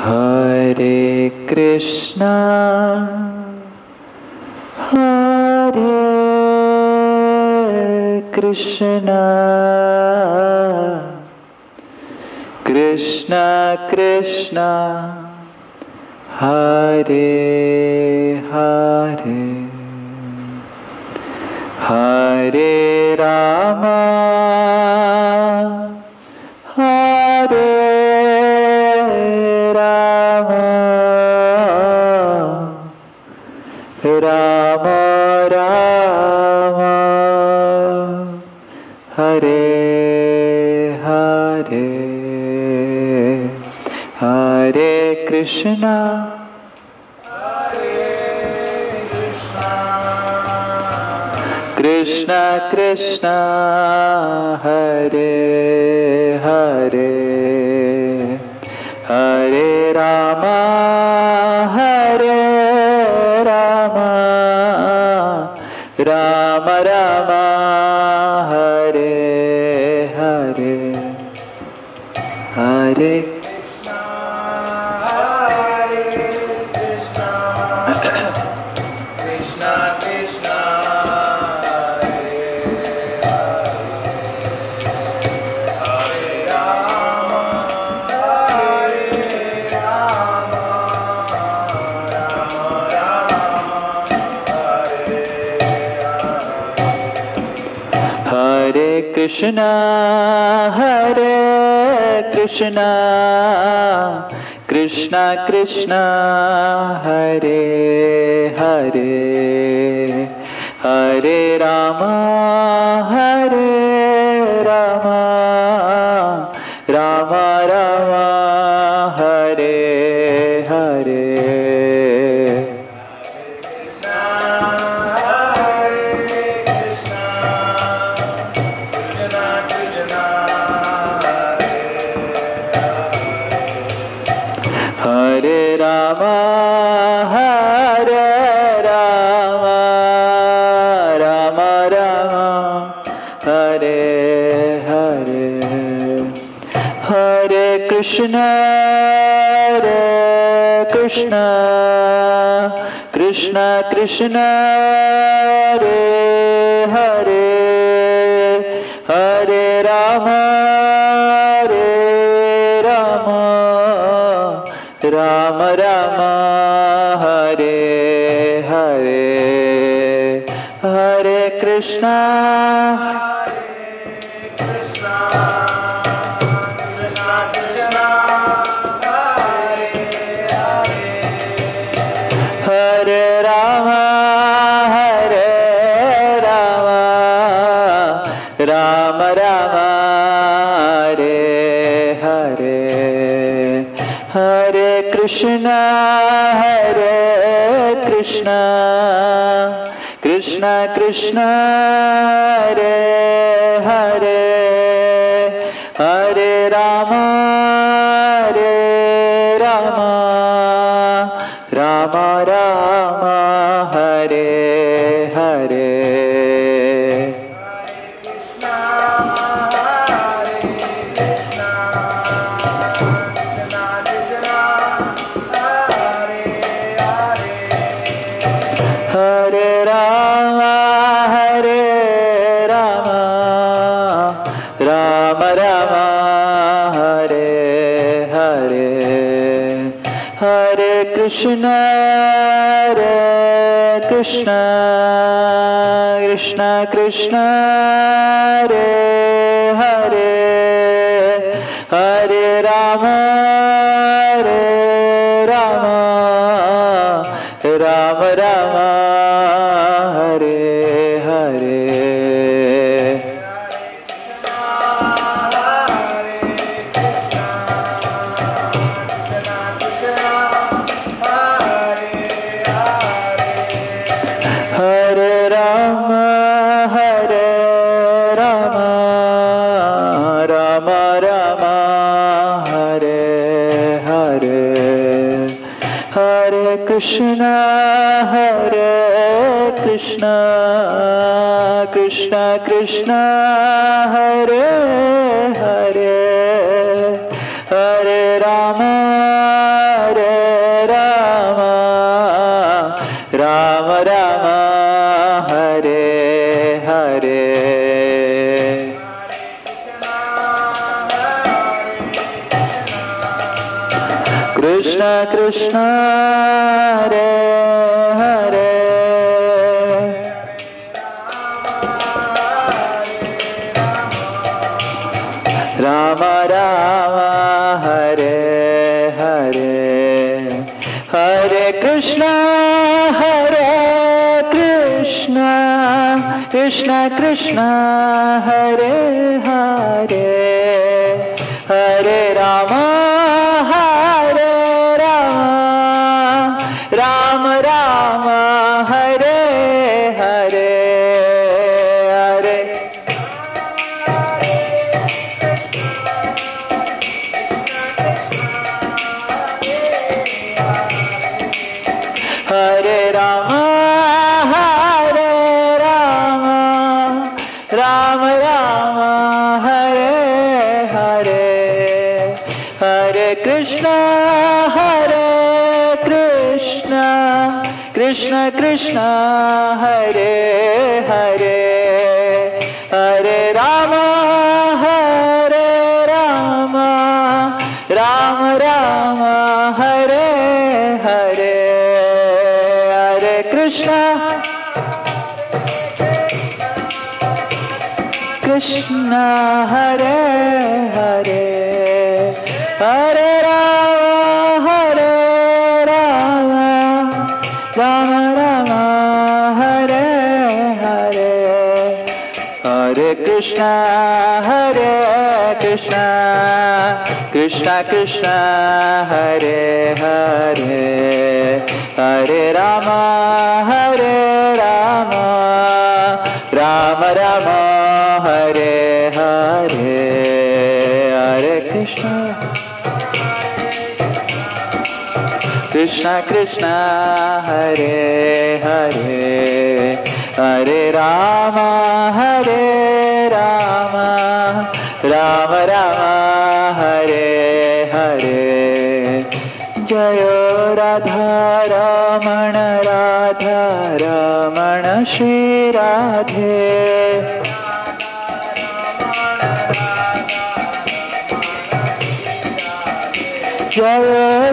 Hare Krishna, Hare Krishna, Krishna Krishna, Hare Hare, Hare Rama, Hare Rama, Rama Rama, Hare Hare, Hare Krishna, Krishna Krishna, Hare Hare, Hare Rama, Hare Rama, Rama Rama, Hare Hare, Hare Krishna, Hare Krishna, Krishna Krishna, Hare Hare, Hare Rama, Hare Rama, Rama Rama, Hare Hare. Rama, Hare Rama, Rama Rama, Hare Hare, Hare Krishna, Hare Krishna, Krishna Krishna, Hare Hare, Hare Rama, Hare Rama, Rama Rama, Hare Hare, Hare Krishna, Krishna Krishna, Hare Rama, Hare Rama, Rama Rama, Hare Hare, Hare Krishna, Hare Krishna, Krishna Krishna, Hare Hare, Hare Rama, Hare Rama, Rama Rama, Hare Hare. Krishna, Hare Krishna, Krishna Krishna, Hare Hare, Hare Rama, Hare Rama, Rama Rama, Hare Hare. Krishna, Hare Krishna, Krishna Krishna, Hare Hare, Hare Rama, Krishna Krishna Hare Hare Ram Ram Hare Hare Hare Krishna Krishna Krishna Hare Hare Hare Ram Ram Ram Hare Hare Hare Hare Ram Ram Ram Hare Hare Hare Krishna Krishna Krishna Hare Hare Hare Ram Ram Ram Hare Hare Hare Krishna Krishna Hare Hare Hare Ram Ram Ram Hare Hare Hare Krishna Krishna Krishna Hare Hare Hare Ram Ram Ram Hare Hare Hare Krishna Krishna Hare Hare Hare Ram Ram Ram Hare Hare जय राधा रमण श्री राधे जय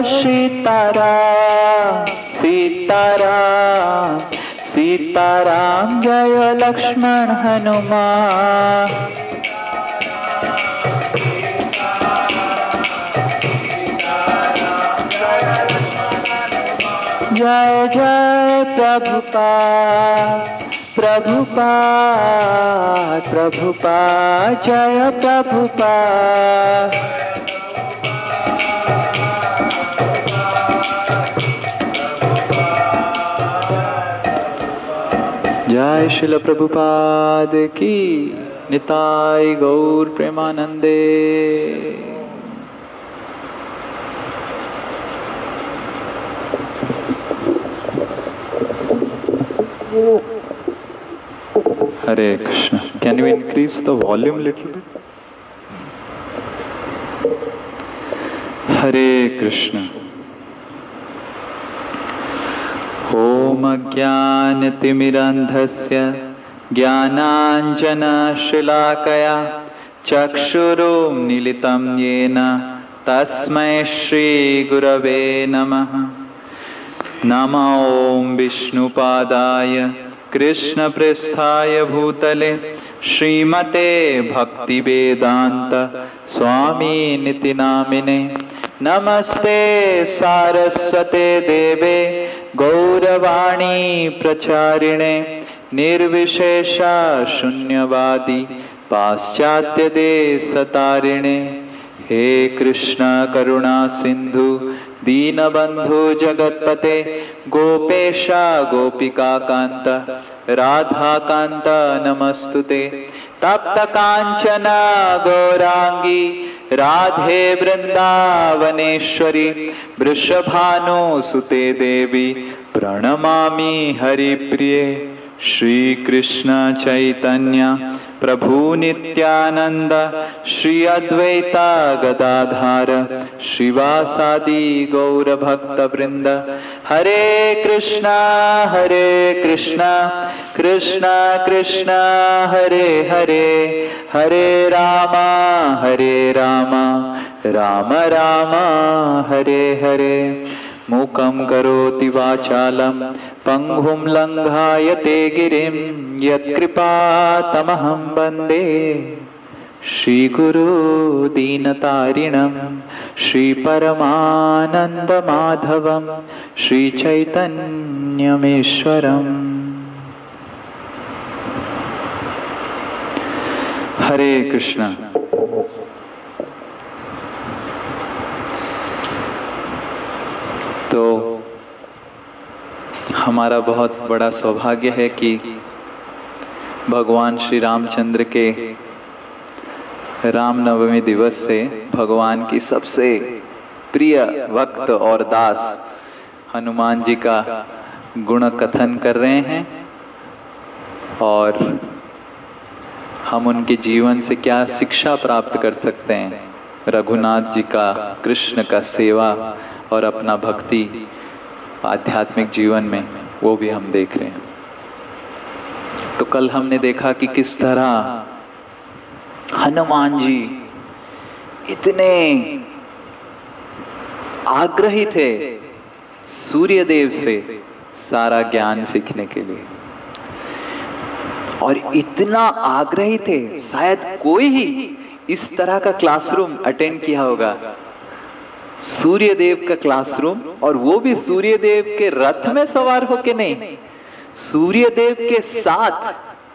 सीताराम जय लक्ष्मण हनुमान जय जय प्रभुपाद जय प्रभुपाद जय श्रील प्रभुपाद की निताई गौर प्रेमानंदे। Hare Krishna. Can you increase the volume a little bit? Hare Krishna. Om Jnanatimirandhasya Jnananjanashilakaya Chakshurum Nilitam Yena Tasmai Shri Gurave Namaha. Nama Om Vishnupadaya Krishna Prasthaya Bhutale Srimate Bhakti Vedanta Swami Niti Namine Namaste Saraswate Deve Gauravani Pracharine Nirvishesha Shunyavadi Paschatya Desatarine. He Krishna Karuna Sindhu Deenabandhu Jagatpate Gopesha Gopika Kanta Radha Kanta Namastute Tapta Kanchana Gaurangi Radhe Vrindavaneshwari Vrishabhanu Sute Devi Pranamami Haripriye. Shri Krishna Chaitanya Prabhu Nityananda Shri Advaita Gadadhara Shivasadi Gaura Bhakta Vrinda. Hare Krishna Krishna Krishna Hare Hare Hare Rama Ram Ram Hare Hare. मूकं करोति वाचालं पंगुं लंघायते गिरिं यत्कृपातमहं वन्दे श्रीगुरु दीनतारिणं श्रीपरमानन्दमाधवं श्रीचैतन्यमीश्वरम्। हरे कृष्ण। तो हमारा बहुत बड़ा सौभाग्य है कि भगवान श्री रामचंद्र के रामनवमी दिवस से भगवान की सबसे प्रिय भक्त और दास हनुमान जी का गुण कथन कर रहे हैं और हम उनके जीवन से क्या शिक्षा प्राप्त कर सकते हैं, रघुनाथ जी का, कृष्ण का सेवा और अपना भक्ति आध्यात्मिक जीवन में, वो भी हम देख रहे हैं। तो कल हमने देखा कि किस तरह हनुमान जी इतने आग्रही थे सूर्य देव से सारा ज्ञान सीखने के लिए, और इतना आग्रही थे शायद कोई ही इस तरह का क्लासरूम अटेंड किया होगा, सूर्य देव का क्लासरूम, और वो भी सूर्य देव के रथ में सवार होके नहीं, सूर्य देव के साथ,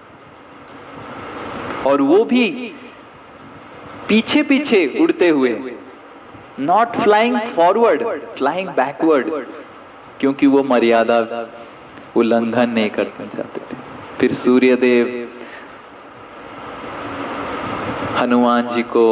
और वो भी पीछे पीछे उड़ते हुए, not flying forward, flying backward, क्योंकि वो मर्यादा उल्लंघन नहीं करना चाहते थे। फिर सूर्य देव हनुमान जी को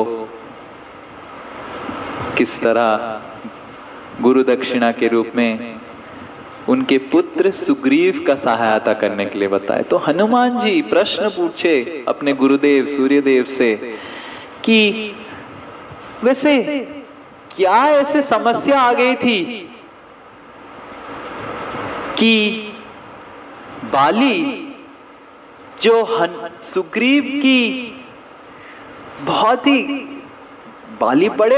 किस तरह गुरु दक्षिणा के रूप में उनके पुत्र सुग्रीव का सहायता करने के लिए बताए। तो हनुमान जी प्रश्न पूछे अपने गुरुदेव सूर्यदेव से कि वैसे क्या ऐसे समस्या आ गई थी कि बाली जो सुग्रीव की बहुत ही, बाली बड़े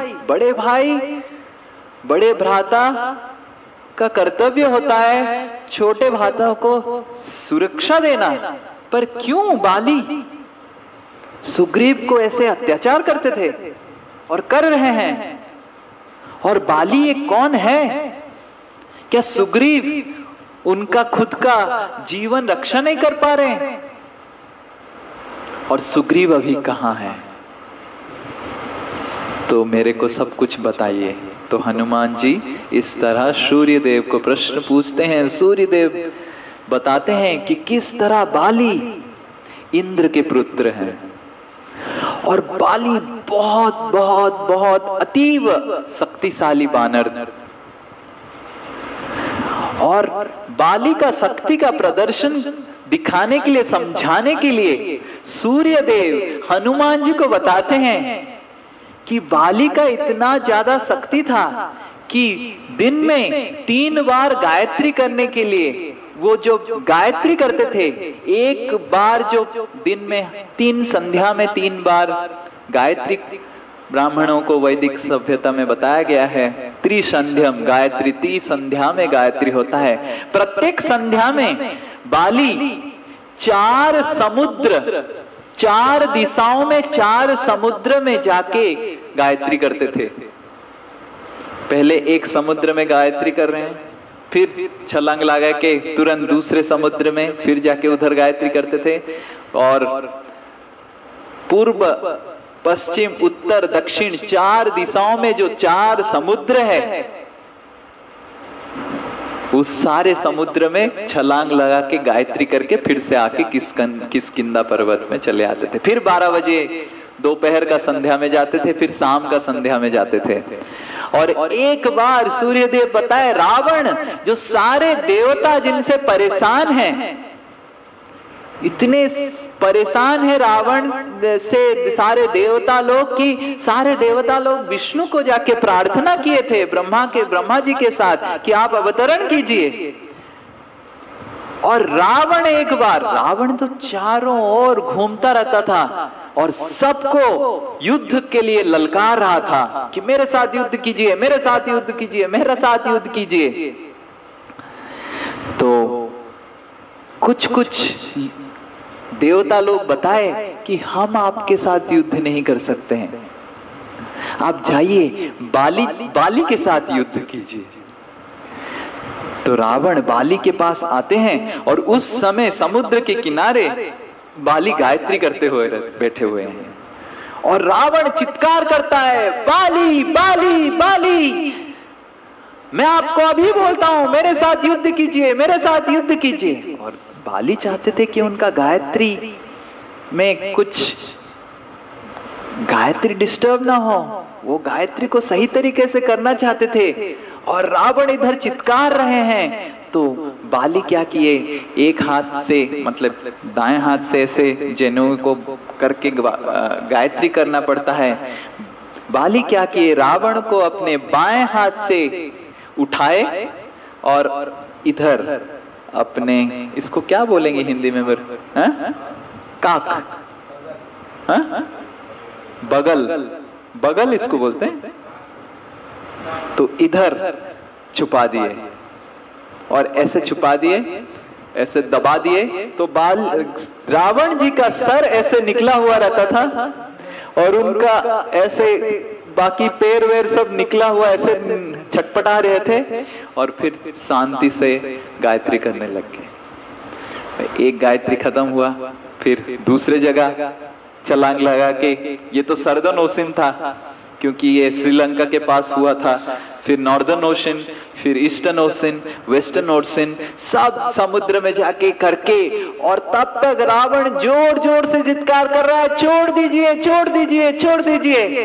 भ्राता का कर्तव्य होता है छोटे भ्राता को सुरक्षा देना, पर क्यों बाली सुग्रीव को ऐसे अत्याचार करते थे और कर रहे हैं? और बाली ये कौन है? क्या सुग्रीव उनका खुद का जीवन रक्षा नहीं कर पा रहे हैं? और सुग्रीव अभी कहां है? तो मेरे को सब कुछ बताइए। तो हनुमान जी इस तरह सूर्यदेव को प्रश्न पूछते हैं। सूर्यदेव बताते हैं कि किस तरह बाली इंद्र के पुत्र हैं, और बाली बहुत बहुत बहुत अतीव शक्तिशाली बानर, और बाली का शक्ति का प्रदर्शन दिखाने के लिए, समझाने के लिए सूर्यदेव हनुमान जी को बताते हैं कि बाली का इतना ज्यादा शक्ति था कि दिन में 3 बार गायत्री करने के लिए, वो जो गायत्री करते थे, एक बार जो दिन में 3 संध्या में 3 बार गायत्री, ब्राह्मणों को वैदिक सभ्यता में बताया गया है त्रिसंध्यम गायत्री, 3 संध्या में गायत्री होता है। प्रत्येक संध्या में बाली 4 समुद्र, 4 दिशाओं में 4 समुद्र में जाके गायत्री करते थे। पहले एक समुद्र में गायत्री कर रहे हैं, फिर छलांग लगा के तुरंत दूसरे समुद्र में, फिर जाके उधर गायत्री करते थे। और पूर्व पश्चिम उत्तर दक्षिण 4 दिशाओं में जो 4 समुद्र है, उस सारे समुद्र में छलांग लगा के गायत्री करके फिर से आके किष्किंधा पर्वत में चले आते थे। फिर 12 बजे दोपहर का संध्या में जाते थे, फिर शाम का संध्या में जाते थे। और एक बार सूर्यदेव बताए, रावण जो सारे देवता जिनसे परेशान हैं, इतने परेशान है रावण से सारे देवता लोग की, सारे देवता लोग विष्णु को जाके प्रार्थना किए थे ब्रह्मा जी के साथ कि आप अवतरण कीजिए। और रावण एक बार, रावण तो चारों ओर घूमता रहता था और सबको युद्ध के लिए ललकार रहा था कि मेरे साथ युद्ध कीजिए, मेरे साथ युद्ध कीजिए, मेरे साथ युद्ध कीजिए। तो कुछ कुछ देवता लोग बताए कि हम आपके साथ युद्ध नहीं कर सकते हैं, आप जाइए बाली के साथ युद्ध कीजिए। तो रावण बाली के पास आते हैं और उस समय समुद्र के किनारे बाली गायत्री करते हुए बैठे हुए हैं और रावण चित्कार करता है, बाली बाली बाली, मैं आपको अभी बोलता हूं मेरे साथ युद्ध कीजिए, मेरे साथ युद्ध कीजिए। और बाली चाहते थे कि उनका गायत्री में कुछ गायत्री डिस्टर्ब ना हो, वो गायत्री को सही तरीके से करना चाहते थे और रावण इधर चित्कार रहे हैं। तो बाली क्या किए, एक हाथ से मतलब दाएं हाथ से ऐसे जनेऊ को करके गायत्री करना पड़ता है। बाली क्या किए, रावण को अपने बाएं हाथ से उठाए और इधर अपने, इसको क्या बोलेंगे हिंदी में काक, बगल इसको बोलते हैं। तो इधर छुपा दिए और ऐसे छुपा दिए, ऐसे दबा दिए। तो रावण जी का सर ऐसे निकला हुआ रहता था और उनका ऐसे बाकी पैर वैर सब निकला हुआ ऐसे छटपटा रहे थे और फिर शांति से गायत्री करने लग गए। एक गायत्री खत्म हुआ, फिर दूसरे जगह छलांग लगा के, ये तो सर्दर्न ओशन था क्योंकि ये श्रीलंका के पास हुआ था, फिर नॉर्दर्न ओशन, फिर ईस्टर्न ओशन, वेस्टर्न ओशन, सब समुद्र में जाके करके, और तब तक रावण जोर जोर से चित्कार कर रहा है, छोड़ दीजिए छोड़ दीजिए छोड़ दीजिए।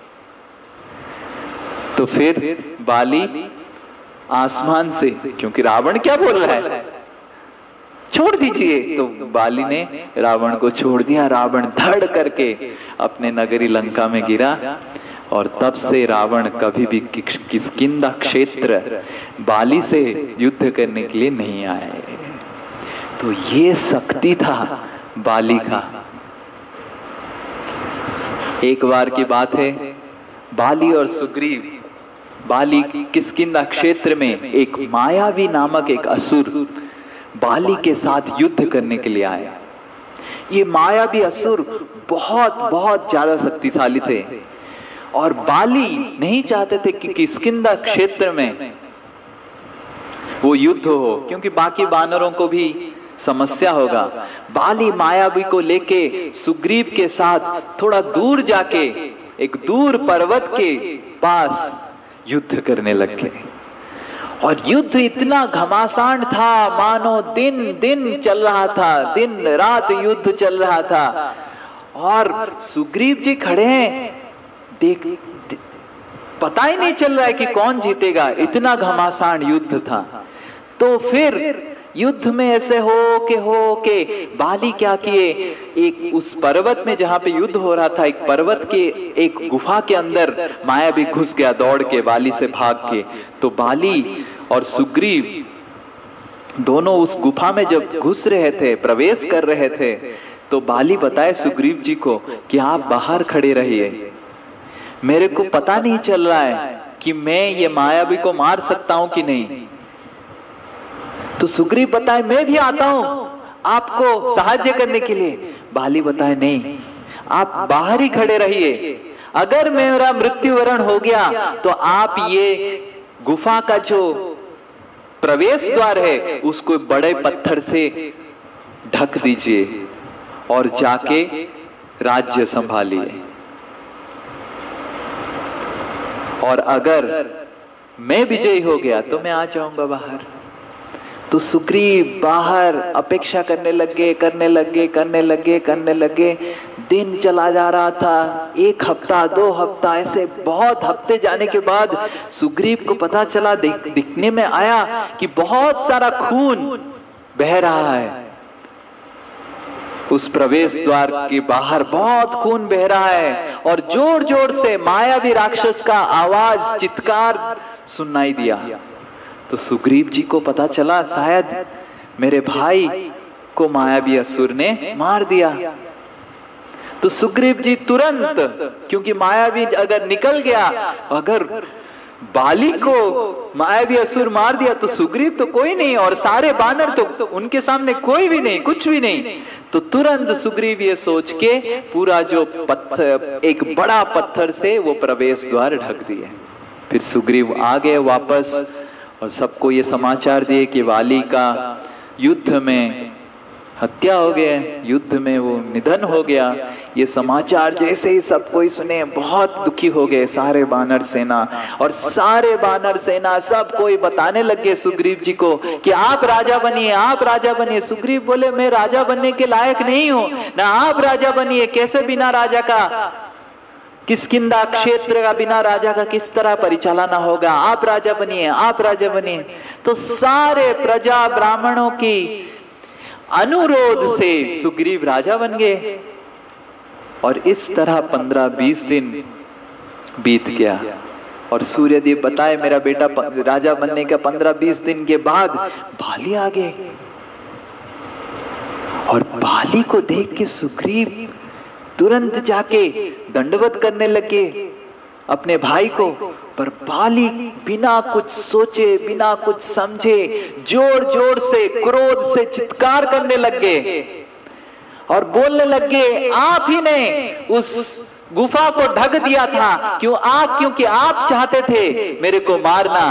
तो फिर बाली आसमान से, क्योंकि रावण क्या बोल रहा है, छोड़ दीजिए, तो बाली ने रावण को छोड़ दिया। रावण धड़ करके अपने नगरी लंका में गिरा और तब से रावण कभी भी किष्किंधा क्षेत्र बाली से युद्ध करने के लिए नहीं आए। तो ये शक्ति था बाली का। एक बार की बात है, बाली और सुग्रीव, बाली किष्किंधा क्षेत्र में एक मायावी नामक एक असुर बाली के साथ युद्ध करने के लिए आया। ये मायावी असुर बहुत बहुत ज्यादा शक्तिशाली थे और बाली नहीं चाहते थे कि किष्किंधा क्षेत्र में वो युद्ध हो, क्योंकि बाकी वानरों को भी समस्या होगा। बाली मायावी को लेके सुग्रीव के साथ थोड़ा दूर जाके एक दूर पर्वत के पास युद्ध करने लग गए और युद्ध इतना घमासान था, मानो दिन दिन चल रहा था, दिन रात युद्ध चल रहा था। और सुग्रीव जी खड़े हैं, देख पता ही नहीं चल रहा है कि कौन जीतेगा, इतना घमासान युद्ध था। तो फिर युद्ध में ऐसे हो के बाली क्या किए, एक उस पर्वत में जहां पे युद्ध हो रहा था, एक पर्वत के एक गुफा के अंदर मायावी घुस गया दौड़ के, बाली से भाग के। तो बाली और सुग्रीव दोनों उस गुफा में जब घुस रहे थे, प्रवेश कर रहे थे, तो बाली बताए सुग्रीव जी को कि आप बाहर खड़े रहिए, मेरे को पता नहीं चल रहा है कि मैं ये मायावी को मार सकता हूं कि नहीं। तो सुग्रीव बताए मैं भी आता हूं आपको सहायता करने के लिए। बाली बताए नहीं, आप बाहर ही खड़े रहिए, अगर मेरा मृत्युवरण हो गया तो आप ये गुफा का जो प्रवेश द्वार है उसको बड़े पत्थर से ढक दीजिए और जाके राज्य संभालिए, और अगर मैं विजयी हो गया तो मैं आ जाऊंगा बाहर। तो सुग्रीव बाहर अपेक्षा करने लगे। दिन चला जा रहा था, 1 हफ्ता 2 हफ्ता, ऐसे बहुत हफ्ते जाने के बाद सुग्रीव को पता चला, दिखने में आया कि बहुत सारा खून बह रहा है। उस प्रवेश द्वार के बाहर बहुत खून बह रहा है और जोर जोर से मायावी राक्षस का आवाज, चित्कार सुनाई दिया। तो सुग्रीव जी को पता चला शायद मेरे भाई को मायावी असुर ने मार दिया। तो सुग्रीव जी तुरंत, क्योंकि मायावी अगर निकल गया, अगर बाली को मायावी असुर मार दिया तो सुग्रीव तो कोई नहीं और सारे बानर तो उनके सामने कोई भी नहीं, कुछ भी नहीं। तो तुरंत सुग्रीव ये सोच के पूरा जो पत्थर, एक बड़ा पत्थर से वो प्रवेश द्वार ढक दिए। फिर सुग्रीव आ गए वापस और सबको ये समाचार दिए कि वाली का युद्ध में हत्या हो गया, युद्ध में वो निधन हो गया। ये समाचार जैसे ही सब कोई सुने बहुत दुखी हो गए सारे बानर सेना, और सारे बानर सेना सब कोई बताने लगे सुग्रीव जी को कि आप राजा बनिए, आप राजा बनिए। सुग्रीव बोले मैं राजा बनने के लायक नहीं हूं, ना आप राजा बनिए, कैसे बिना राजा का, किष्किंधा क्षेत्र का बिना राजा का किस तरह परिचालना होगा, आप राजा बनिए, आप राजा बनिए। तो सारे प्रजा ब्राह्मणों की अनुरोध से सुग्रीव राजा बन गए। और इस तरह 15-20 दिन बीत गया और सूर्यदेव बताए मेरा बेटा राजा बनने का 15-20 दिन के बाद बाली आ गए। और बाली को देख के सुग्रीव तुरंत जाके दंडवत करने लगे अपने भाई को, पर बाली बिना कुछ सोचे, बिना कुछ समझे जोर जोर से क्रोध से चित्कार करने लगे और बोलने लगे आप ही ने उस गुफा को ढक दिया था, क्योंकि आप चाहते थे मेरे को मारना।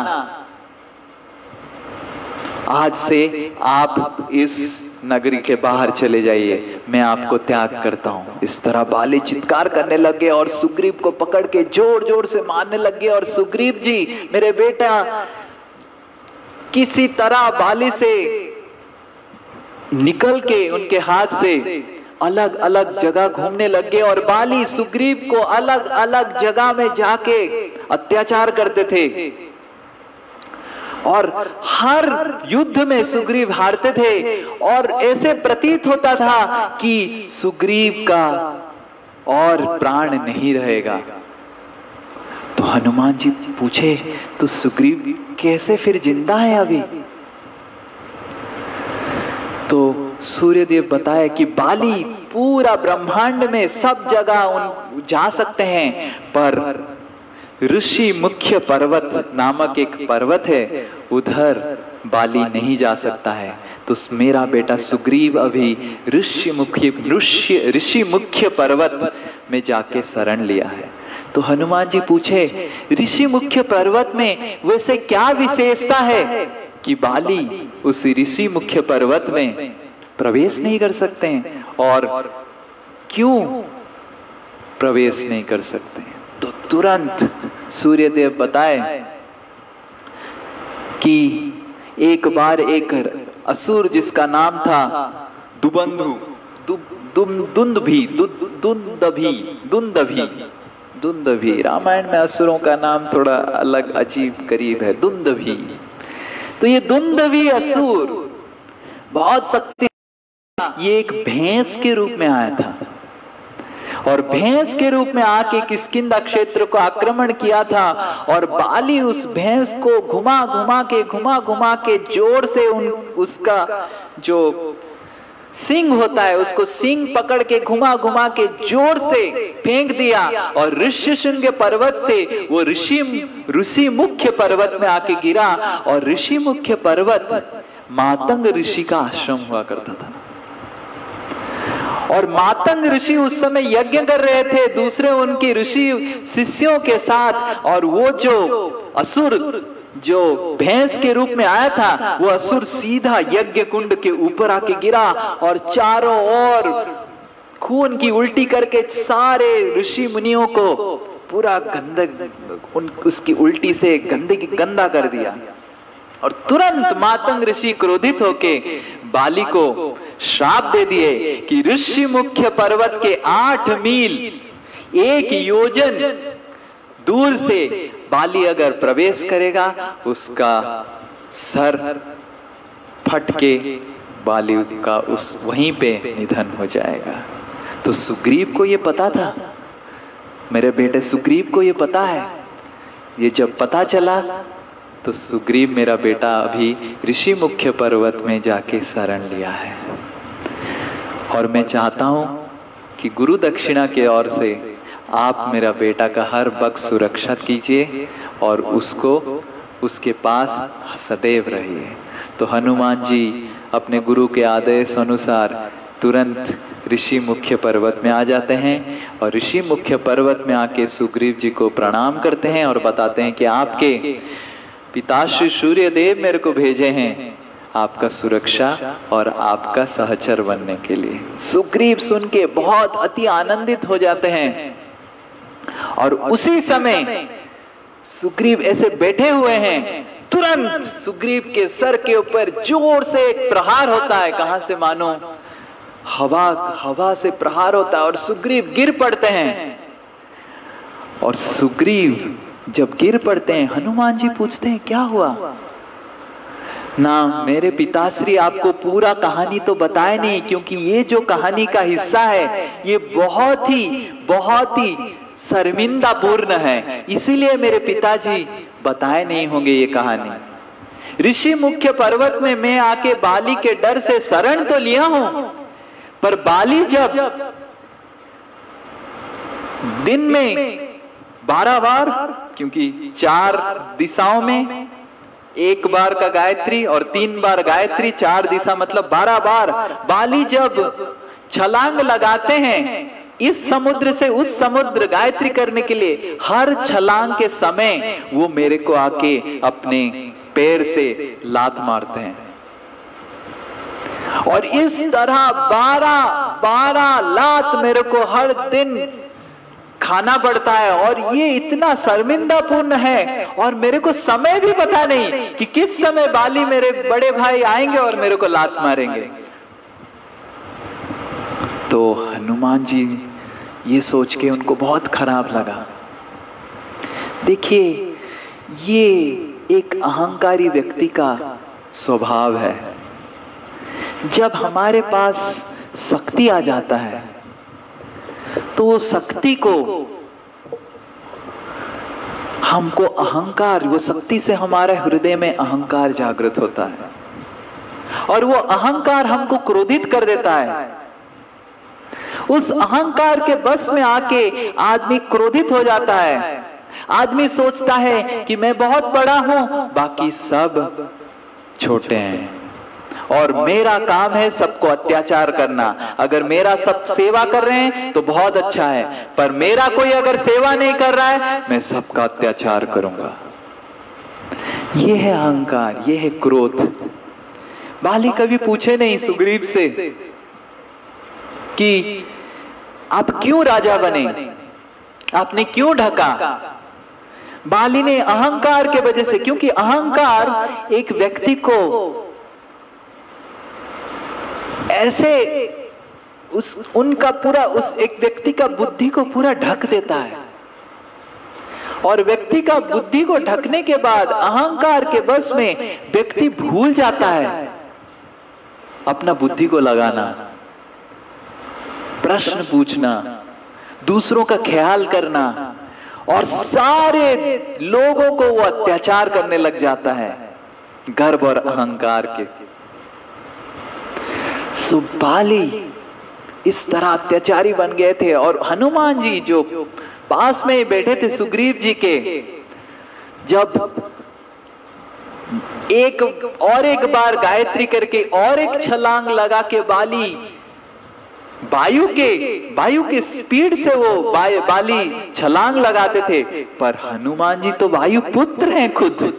आज से आप इस नगरी के बाहर चले जाइए, मैं आपको त्याग करता हूं। इस तरह बाली चित्कार करने लगे और सुग्रीव को पकड़ के जोर जोर से मारने लगे। और सुग्रीव जी मेरे बेटा किसी तरह बाली से निकल के उनके हाथ से अलग अलग जगह घूमने लगे और बाली सुग्रीव को अलग अलग जगह में जाके अत्याचार करते थे और हर युद्ध में सुग्रीव हारते थे और ऐसे प्रतीत होता था कि सुग्रीव का और प्राण नहीं रहेगा। तो हनुमान जी पूछे तो सुग्रीव कैसे फिर जिंदा है अभी? तो सूर्यदेव बताए कि बाली पूरा ब्रह्मांड में सब जगह जा सकते हैं, पर ऋषि मुख्य पर्वत नामक एक पर्वत है, उधर बाली नहीं जा सकता है। तो मेरा बेटा सुग्रीव अभी ऋषि मुख्य पर्वत में जाके शरण लिया है। तो हनुमान जी पूछे ऋषि मुख्य पर्वत में वैसे क्या विशेषता है कि बाली उस ऋषि मुख्य पर्वत में प्रवेश नहीं कर सकते हैं, और क्यों प्रवेश नहीं कर सकते हैं? तो तुरंत सूर्यदेव बताए कि एक बार एक असुर जिसका नाम था दुबंधु, दुंदभी, रामायण में असुरों का नाम थोड़ा अलग अजीब करीब है, दुंदभी। तो ये दुंदभी असुर बहुत शक्ति, ये एक भैंस के रूप में आया था और भैंस के रूप में आके किष्किंधा क्षेत्र को आक्रमण किया था। और बाली उस भैंस को घुमा घुमा के जोर से उसका जो सिंग होता है उसको सिंग पकड़ के घुमा के जोर से फेंक दिया और ऋष्यशृंग पर्वत से वो ऋषि मुख्य पर्वत में आके गिरा। और ऋषि मुख्य पर्वत मातंग ऋषि का आश्रम हुआ करता था और मातंग ऋषि उस समय यज्ञ कर रहे थे दूसरे उनके ऋषि शिष्यों के साथ। और वो जो असुर जो भैंस के रूप में आया था वो असुर सीधा यज्ञ कुंड के ऊपर आके गिरा और चारों ओर खून की उल्टी करके सारे ऋषि मुनियों को पूरा उसकी उल्टी से गंदा कर दिया। और तुरंत मातंग ऋषि क्रोधित होके बाली को श्राप दे दिए कि ऋषि मुख्य पर्वत के 8 मील 1 योजन दूर से बाली अगर प्रवेश करेगा उसका सर फट के बाली का उस वहीं पे निधन हो जाएगा। तो सुग्रीव को ये पता था, मेरे बेटे सुग्रीव को ये पता है। ये जब पता चला तो सुग्रीव मेरा बेटा अभी ऋषि मुख्य पर्वत में जाके शरण लिया है। और मैं चाहता हूं कि गुरु दक्षिणा के ओर से आप मेरा बेटा का हर वक्त सुरक्षा कीजिए और उसको उसके पास सदैव रहिए। तो हनुमान जी अपने गुरु के आदेश अनुसार तुरंत ऋषि मुख्य पर्वत में आ जाते हैं और ऋषि मुख्य पर्वत में आके सुग्रीव जी को प्रणाम करते हैं और बताते हैं कि आपके पिताश्री सूर्यदेव मेरे को भेजे हैं आपका सुरक्षा और आपका सहचर बनने के लिए। सुग्रीव सुन के बहुत अति आनंदित हो जाते हैं और उसी समय सुग्रीव ऐसे बैठे हुए हैं, तुरंत सुग्रीव के सर के ऊपर जोर से एक प्रहार होता है। कहां से? मानो हवा से प्रहार होता है और सुग्रीव गिर पड़ते हैं। और सुग्रीव जब गिर पड़ते हैं, हनुमान जी पूछते हैं क्या हुआ? ना मेरे पिताश्री आपको पूरा कहानी तो बताए नहीं, क्योंकि ये जो कहानी का हिस्सा है ये बहुत ही शर्मिंदापूर्ण है, इसीलिए मेरे पिताजी बताए नहीं होंगे ये कहानी। ऋषि मुख्य पर्वत में मैं आके बाली के डर से शरण तो लिया हूं, पर बाली जब दिन में 12 बार, क्योंकि 4 दिशाओं में 1 बार का गायत्री और 3 बार गायत्री, 4 दिशा मतलब 12 बार बाली जब छलांग लगाते हैं इस समुद्र से उस समुद्र गायत्री करने के लिए, हर छलांग के समय वो मेरे को आके अपने पैर से लात मारते हैं और इस तरह 12 लात मेरे को हर दिन खाना पड़ता है। और ये इतना शर्मिंदापूर्ण है और मेरे को समय भी पता नहीं कि किस समय बाली मेरे बड़े भाई आएंगे और मेरे को लात मारेंगे। तो हनुमान जी ये सोच के उनको बहुत खराब लगा। देखिए, ये एक अहंकारी व्यक्ति का स्वभाव है। जब हमारे पास शक्ति आ जाता है तो वो शक्ति को हमको अहंकार, वो शक्ति से हमारे हृदय में अहंकार जागृत होता है और वो अहंकार हमको क्रोधित कर देता है। उस अहंकार के बस में आके आदमी क्रोधित हो जाता है। आदमी सोचता है कि मैं बहुत बड़ा हूं, बाकी सब छोटे हैं और मेरा काम है सबको अत्याचार करना। अगर मेरा सब सेवा कर रहे हैं तो बहुत अच्छा है, पर मेरा कोई अगर सेवा नहीं कर रहा है मैं सबका अत्याचार करूंगा। ये है अहंकार, ये है क्रोध। बाली कभी पूछे नहीं सुग्रीव से कि आप क्यों राजा बने, आपने क्यों ढका। बाली ने अहंकार के वजह से, क्योंकि अहंकार एक व्यक्ति को ऐसे उस एक व्यक्ति का बुद्धि को पूरा ढक देता है और व्यक्ति का बुद्धि को ढकने के बाद अहंकार के बस में व्यक्ति भूल जाता है अपना बुद्धि को लगाना, प्रश्न पूछना, दूसरों का ख्याल करना और सारे लोगों को वो अत्याचार करने लग जाता है गर्व और अहंकार के। बाली इस तरह अत्याचारी बन गए थे और हनुमान जी जो पास में ही बैठे थे सुग्रीव जी के, जब एक बार गायत्री करके और एक छलांग लगा के बाली वायु के स्पीड से वो बाली छलांग लगाते थे, पर हनुमान जी तो वायु पुत्र हैं खुद।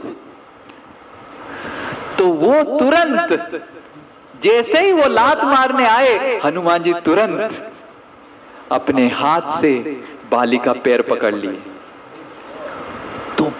तो वो तुरंत जैसे ही वो लात मारने आए, हनुमान जी तुरंत अपने हाथ से बाली का पैर पकड़ लिए। तो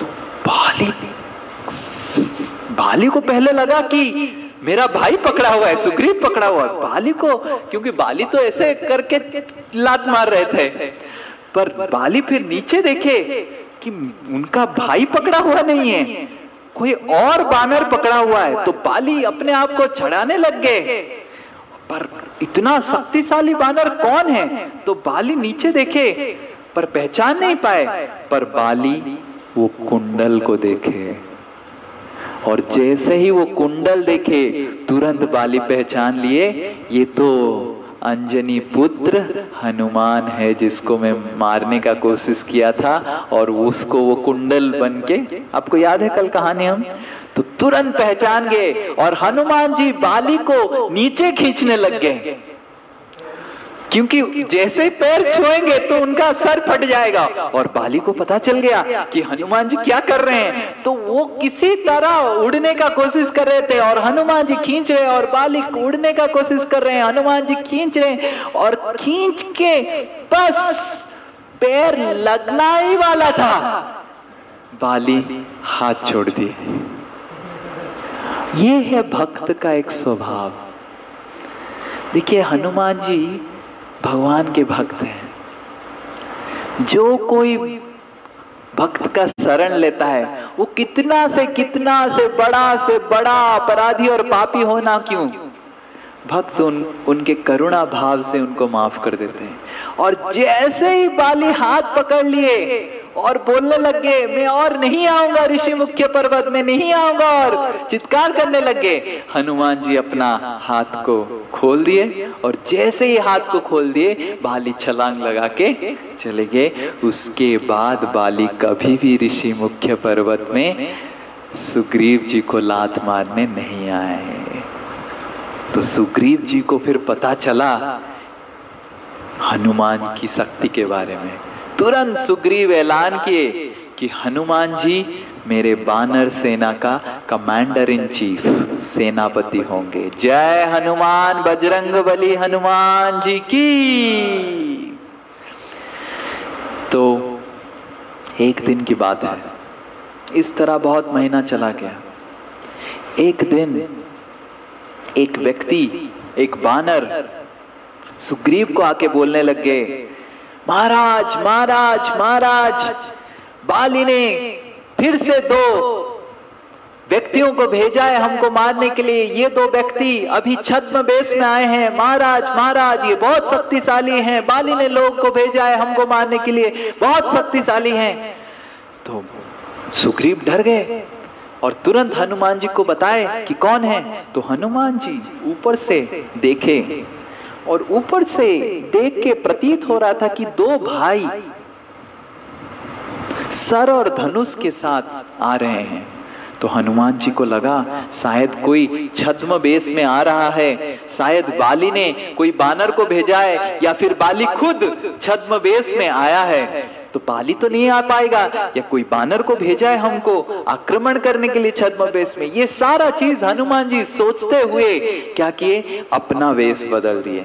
बाली को पहले लगा कि मेरा भाई पकड़ा हुआ है, सुग्रीव पकड़ा हुआ है। बाली को, क्योंकि बाली तो ऐसे करके लात मार रहे थे, पर बाली फिर नीचे देखे कि उनका भाई पकड़ा हुआ नहीं है, कोई और बानर पकड़ा हुआ है। तो बाली अपने आप को छड़ाने लग गए, पर इतना शक्तिशाली बानर कौन है? तो बाली नीचे देखे पर पहचान नहीं पाए, पर बाली वो कुंडल को देखे और जैसे ही वो कुंडल देखे तुरंत बाली पहचान लिए ये तो अंजनी पुत्र हनुमान है जिसको मैं मारने का कोशिश किया था, और उसको वो कुंडल बन के, आपको याद है कल कहानी हम, तो तुरंत पहचान गए और हनुमान जी बाली को नीचे खींचने लग गए, क्योंकि जैसे ही पैर छुएंगे तो उनका सर फट जाएगा। और बाली को पता चल गया कि हनुमान जी क्या कर रहे हैं, तो वो किसी तरह उड़ने का कोशिश कर रहे थे और हनुमान जी खींच रहे हैं, और बाली उड़ने का कोशिश कर रहे हैं, हनुमान जी खींच रहे हैं, और खींच के बस पैर लगना ही वाला था, बाली हाथ छोड़ दिए। ये है भक्त का एक स्वभाव। देखिए हनुमान जी भगवान के भक्त हैं। जो कोई भक्त का शरण लेता है वो कितना से बड़ा अपराधी और पापी होना क्यों, भक्त उनके करुणा भाव से उनको माफ कर देते हैं। और जैसे ही बाली हाथ पकड़ लिए और बोलने लग गए मैं और नहीं आऊंगा ऋषि मुख्य पर्वत में नहीं आऊंगा, और चित्कार करने लग गए, हनुमान जी अपना हाथ को खोल दिए, और जैसे ही हाथ को खोल दिए बाली छलांग लगा के चले गए। उसके बाद बाली कभी भी ऋषि मुख्य पर्वत में सुग्रीव जी को लात मारने नहीं आए। तो सुग्रीव जी को फिर पता चला हनुमान की शक्ति के बारे में। तुरंत सुग्रीव ऐलान किए कि हनुमान जी मेरे बानर सेना का कमांडर इन चीफ, सेनापति होंगे। जय हनुमान बजरंगबली हनुमान जी की। तो एक दिन की बात है, इस तरह बहुत महीना चला गया। एक दिन एक व्यक्ति, एक बानर सुग्रीव को आके बोलने लग गए, महाराज महाराज महाराज, बाली ने फिर से 2 व्यक्तियों को भेजा है हमको मारने के लिए। ये 2 व्यक्ति अभी छद्म वेश में आए हैं। महाराज महाराज, ये बहुत शक्तिशाली हैं। बाली ने लोग को भेजा है हमको मारने के लिए, बहुत शक्तिशाली हैं। तो सुग्रीव डर गए और तुरंत हनुमान जी को बताए कि कौन है। तो हनुमान जी ऊपर से देखे, और ऊपर से देख के प्रतीत हो रहा था कि 2 भाई सर और धनुष के साथ आ रहे हैं। तो हनुमान जी को लगा शायद कोई छद्म वेश में आ रहा है, शायद बाली ने कोई बानर को भेजा है, या फिर बाली खुद छद्म वेश में आया है। तो बाली तो नहीं आ पाएगा, या कोई बानर को भेजा है हमको आक्रमण करने के लिए छद्म वेश में। ये सारा चीज हनुमान जी सोचते हुए क्या किए, अपना वेश बदल दिए।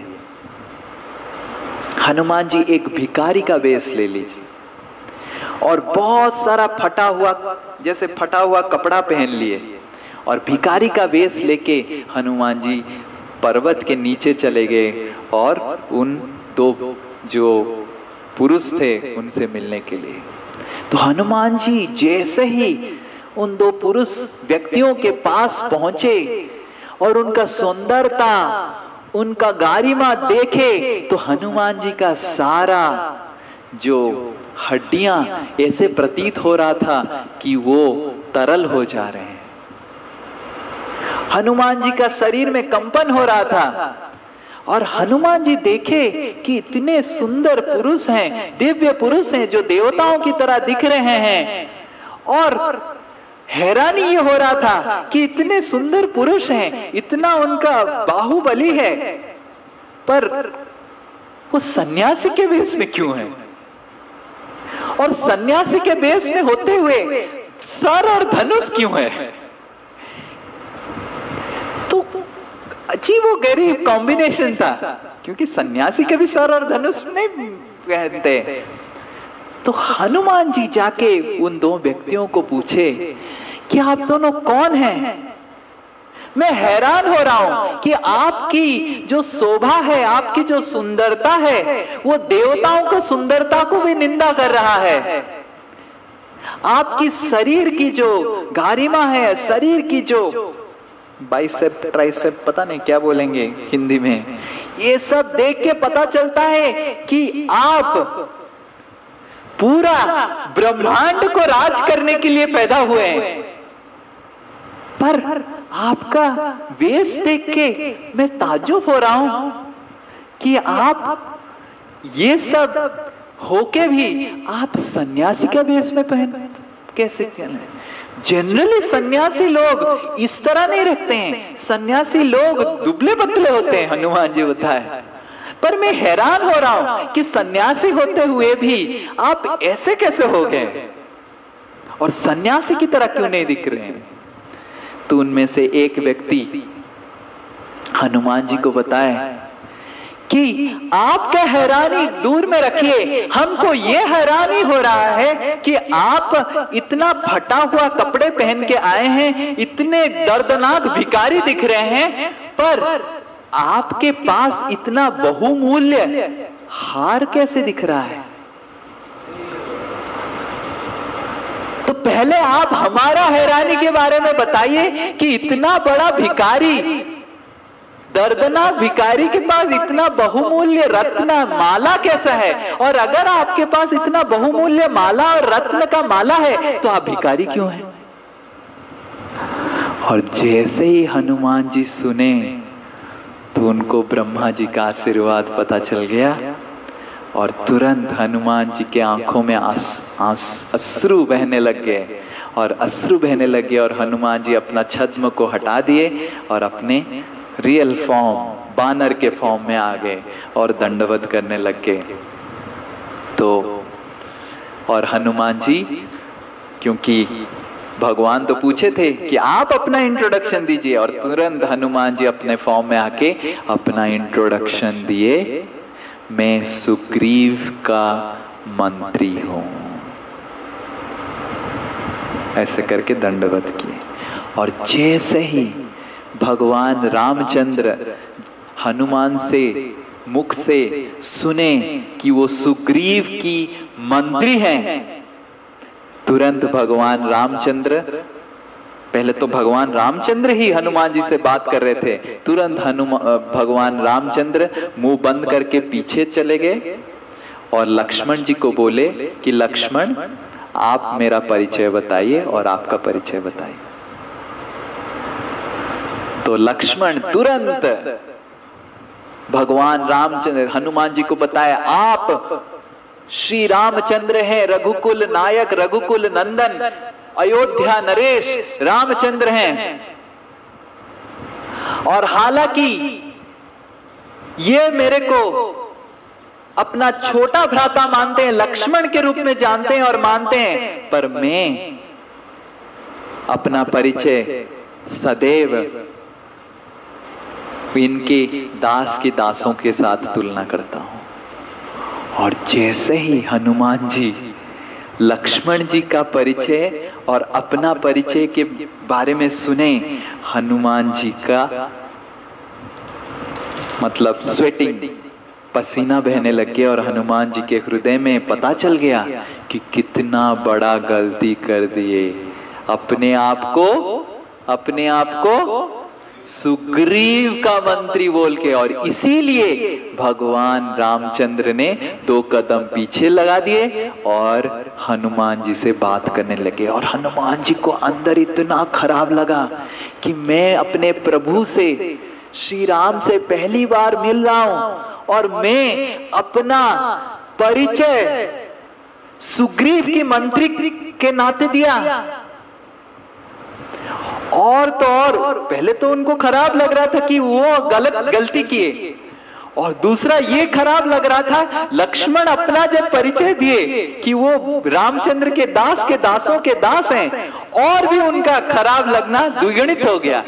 हनुमान जी एक भिखारी का वेश ले लीजिए और बहुत सारा फटा हुआ कपड़ा पहन लिए, और भिखारी का वेश लेके हनुमान जी पर्वत के नीचे चले गए और उन 2 जो पुरुष थे उनसे मिलने के लिए। तो हनुमान जी जैसे ही उन 2 पुरुष व्यक्तियों के पास पहुंचे और उनका सुंदरता, उनका गारिमा देखे, तो हनुमान जी का सारा जो हड्डियां ऐसे प्रतीत हो रहा था कि वो तरल हो जा रहे हैं। हनुमान जी का शरीर में कंपन हो रहा था, और हनुमान जी देखे कि इतने सुंदर पुरुष हैं, दिव्य पुरुष हैं जो देवताओं की तरह दिख रहे हैं। और हैरानी ये हो रहा था कि इतने सुंदर पुरुष हैं, इतना उनका बाहुबली है, पर वो सन्यासी के वेश में क्यों है, और सन्यासी के वेश में होते हुए सर और धनुष क्यों है। तो अजीबो गरीब कॉम्बिनेशन था, क्योंकि सन्यासी के भी सर और धनुष नहीं पहनते। तो हनुमान जी जाके उन 2 व्यक्तियों को पूछे कि आप दोनों कौन हैं। मैं हैरान हो रहा हूं कि आपकी जो शोभा है, आपकी जो सुंदरता है, वो देवताओं को सुंदरता को भी निंदा कर रहा है। आपकी शरीर की जो गारिमा है, शरीर की जो बाइसेप ट्राइसेप, पता नहीं क्या बोलेंगे हिंदी में, ये सब देख के पता चलता है कि आप पूरा ब्रह्मांड को राज करने के लिए पैदा हुए हैं। पर आपका वेश देख के मैं ताज्जुब हो रहा हूं कि आप ये सब होके भी आप सन्यासी का वेश में पहन कैसे चले? जनरली सन्यासी लोग इस तरह नहीं रखते हैं, सन्यासी लोग दुबले पतले होते हैं, हनुमान जी बताए। पर मैं हैरान हो रहा हूं कि सन्यासी होते हुए भी आप ऐसे कैसे हो गए और सन्यासी की तरह क्यों नहीं दिख रहे हैं? तो उनमें से एक व्यक्ति हनुमान जी को बताए कि आपका हैरानी दूर में रखिए, हमको ये हैरानी हो रहा है कि आप इतना फटा हुआ कपड़े पहन के आए हैं, इतने दर्दनाक भिखारी दिख रहे हैं, पर आपके पास इतना बहुमूल्य हार कैसे दिख रहा है? तो पहले आप हमारा हैरानी के बारे में बताइए कि इतना बड़ा भिखारी, दर्दनाक भिखारी के पास इतना बहुमूल्य रत्न माला कैसा है? और अगर आपके पास इतना बहुमूल्य माला और रत्न का माला है तो आप भिखारी क्यों हैं? और जैसे ही हनुमान जी सुने तो उनको ब्रह्मा जी का आशीर्वाद पता चल गया और तुरंत हनुमान जी के आंखों में अश्रु बहने लग गए और अश्रु बहने लग गए और हनुमान जी अपना छद्म को हटा दिए और अपने रियल फॉर्म, बानर के फॉर्म में आ गए और दंडवत करने लग गए। तो और हनुमान जी, क्योंकि भगवान तो पूछे थे कि आप अपना इंट्रोडक्शन दीजिए, और तुरंत हनुमान जी अपने फॉर्म में आके अपना इंट्रोडक्शन दिए, मैं सुग्रीव का मंत्री हूं, ऐसे करके दंडवत किए। और जैसे ही भगवान रामचंद्र हनुमान से मुख से सुने कि वो सुग्रीव की मंत्री हैं, तुरंत भगवान रामचंद्र, पहले तो भगवान रामचंद्र ही हनुमान जी से बात कर रहे थे, तुरंत भगवान रामचंद्र मुंह बंद करके पीछे चले गए और लक्ष्मण जी को बोले कि लक्ष्मण, आप मेरा परिचय बताइए और आपका परिचय बताइए। तो लक्ष्मण तुरंत भगवान रामचंद्र हनुमान जी को बताया, आप श्री रामचंद्र हैं, रघुकुल नायक, रघुकुल नंदन, अयोध्या नरेश रामचंद्र हैं। और हालांकि ये मेरे को अपना छोटा भ्राता मानते हैं, लक्ष्मण के रूप में जानते हैं और मानते हैं, पर मैं अपना परिचय सदैव इनके दास के दासों के साथ तुलना करता हूं। और जैसे ही हनुमान जी लक्ष्मण जी का परिचय और अपना परिचय के बारे में सुने, हनुमान जी का मतलब स्वेटिंग, पसीना बहने लग गया और हनुमान जी के हृदय में पता चल गया कि कितना बड़ा गलती कर दिए, अपने आप को सुग्रीव का मंत्री बोल के। और इसीलिए भगवान रामचंद्र ने 2 कदम पीछे लगा दिए और हनुमान जी से बात करने लगे। और हनुमान जी को अंदर इतना खराब लगा कि मैं अपने प्रभु से, श्री राम से पहली बार मिल रहा हूं और मैं अपना परिचय सुग्रीव की मंत्री के नाते दिया। और तो और पहले तो उनको खराब लग रहा था कि वो गलती किए, और दूसरा ये खराब लग रहा था लक्ष्मण अपना जब परिचय दिए कि वो रामचंद्र के दास के दासों के दास हैं, और भी उनका खराब लगना द्विगुणित हो गया।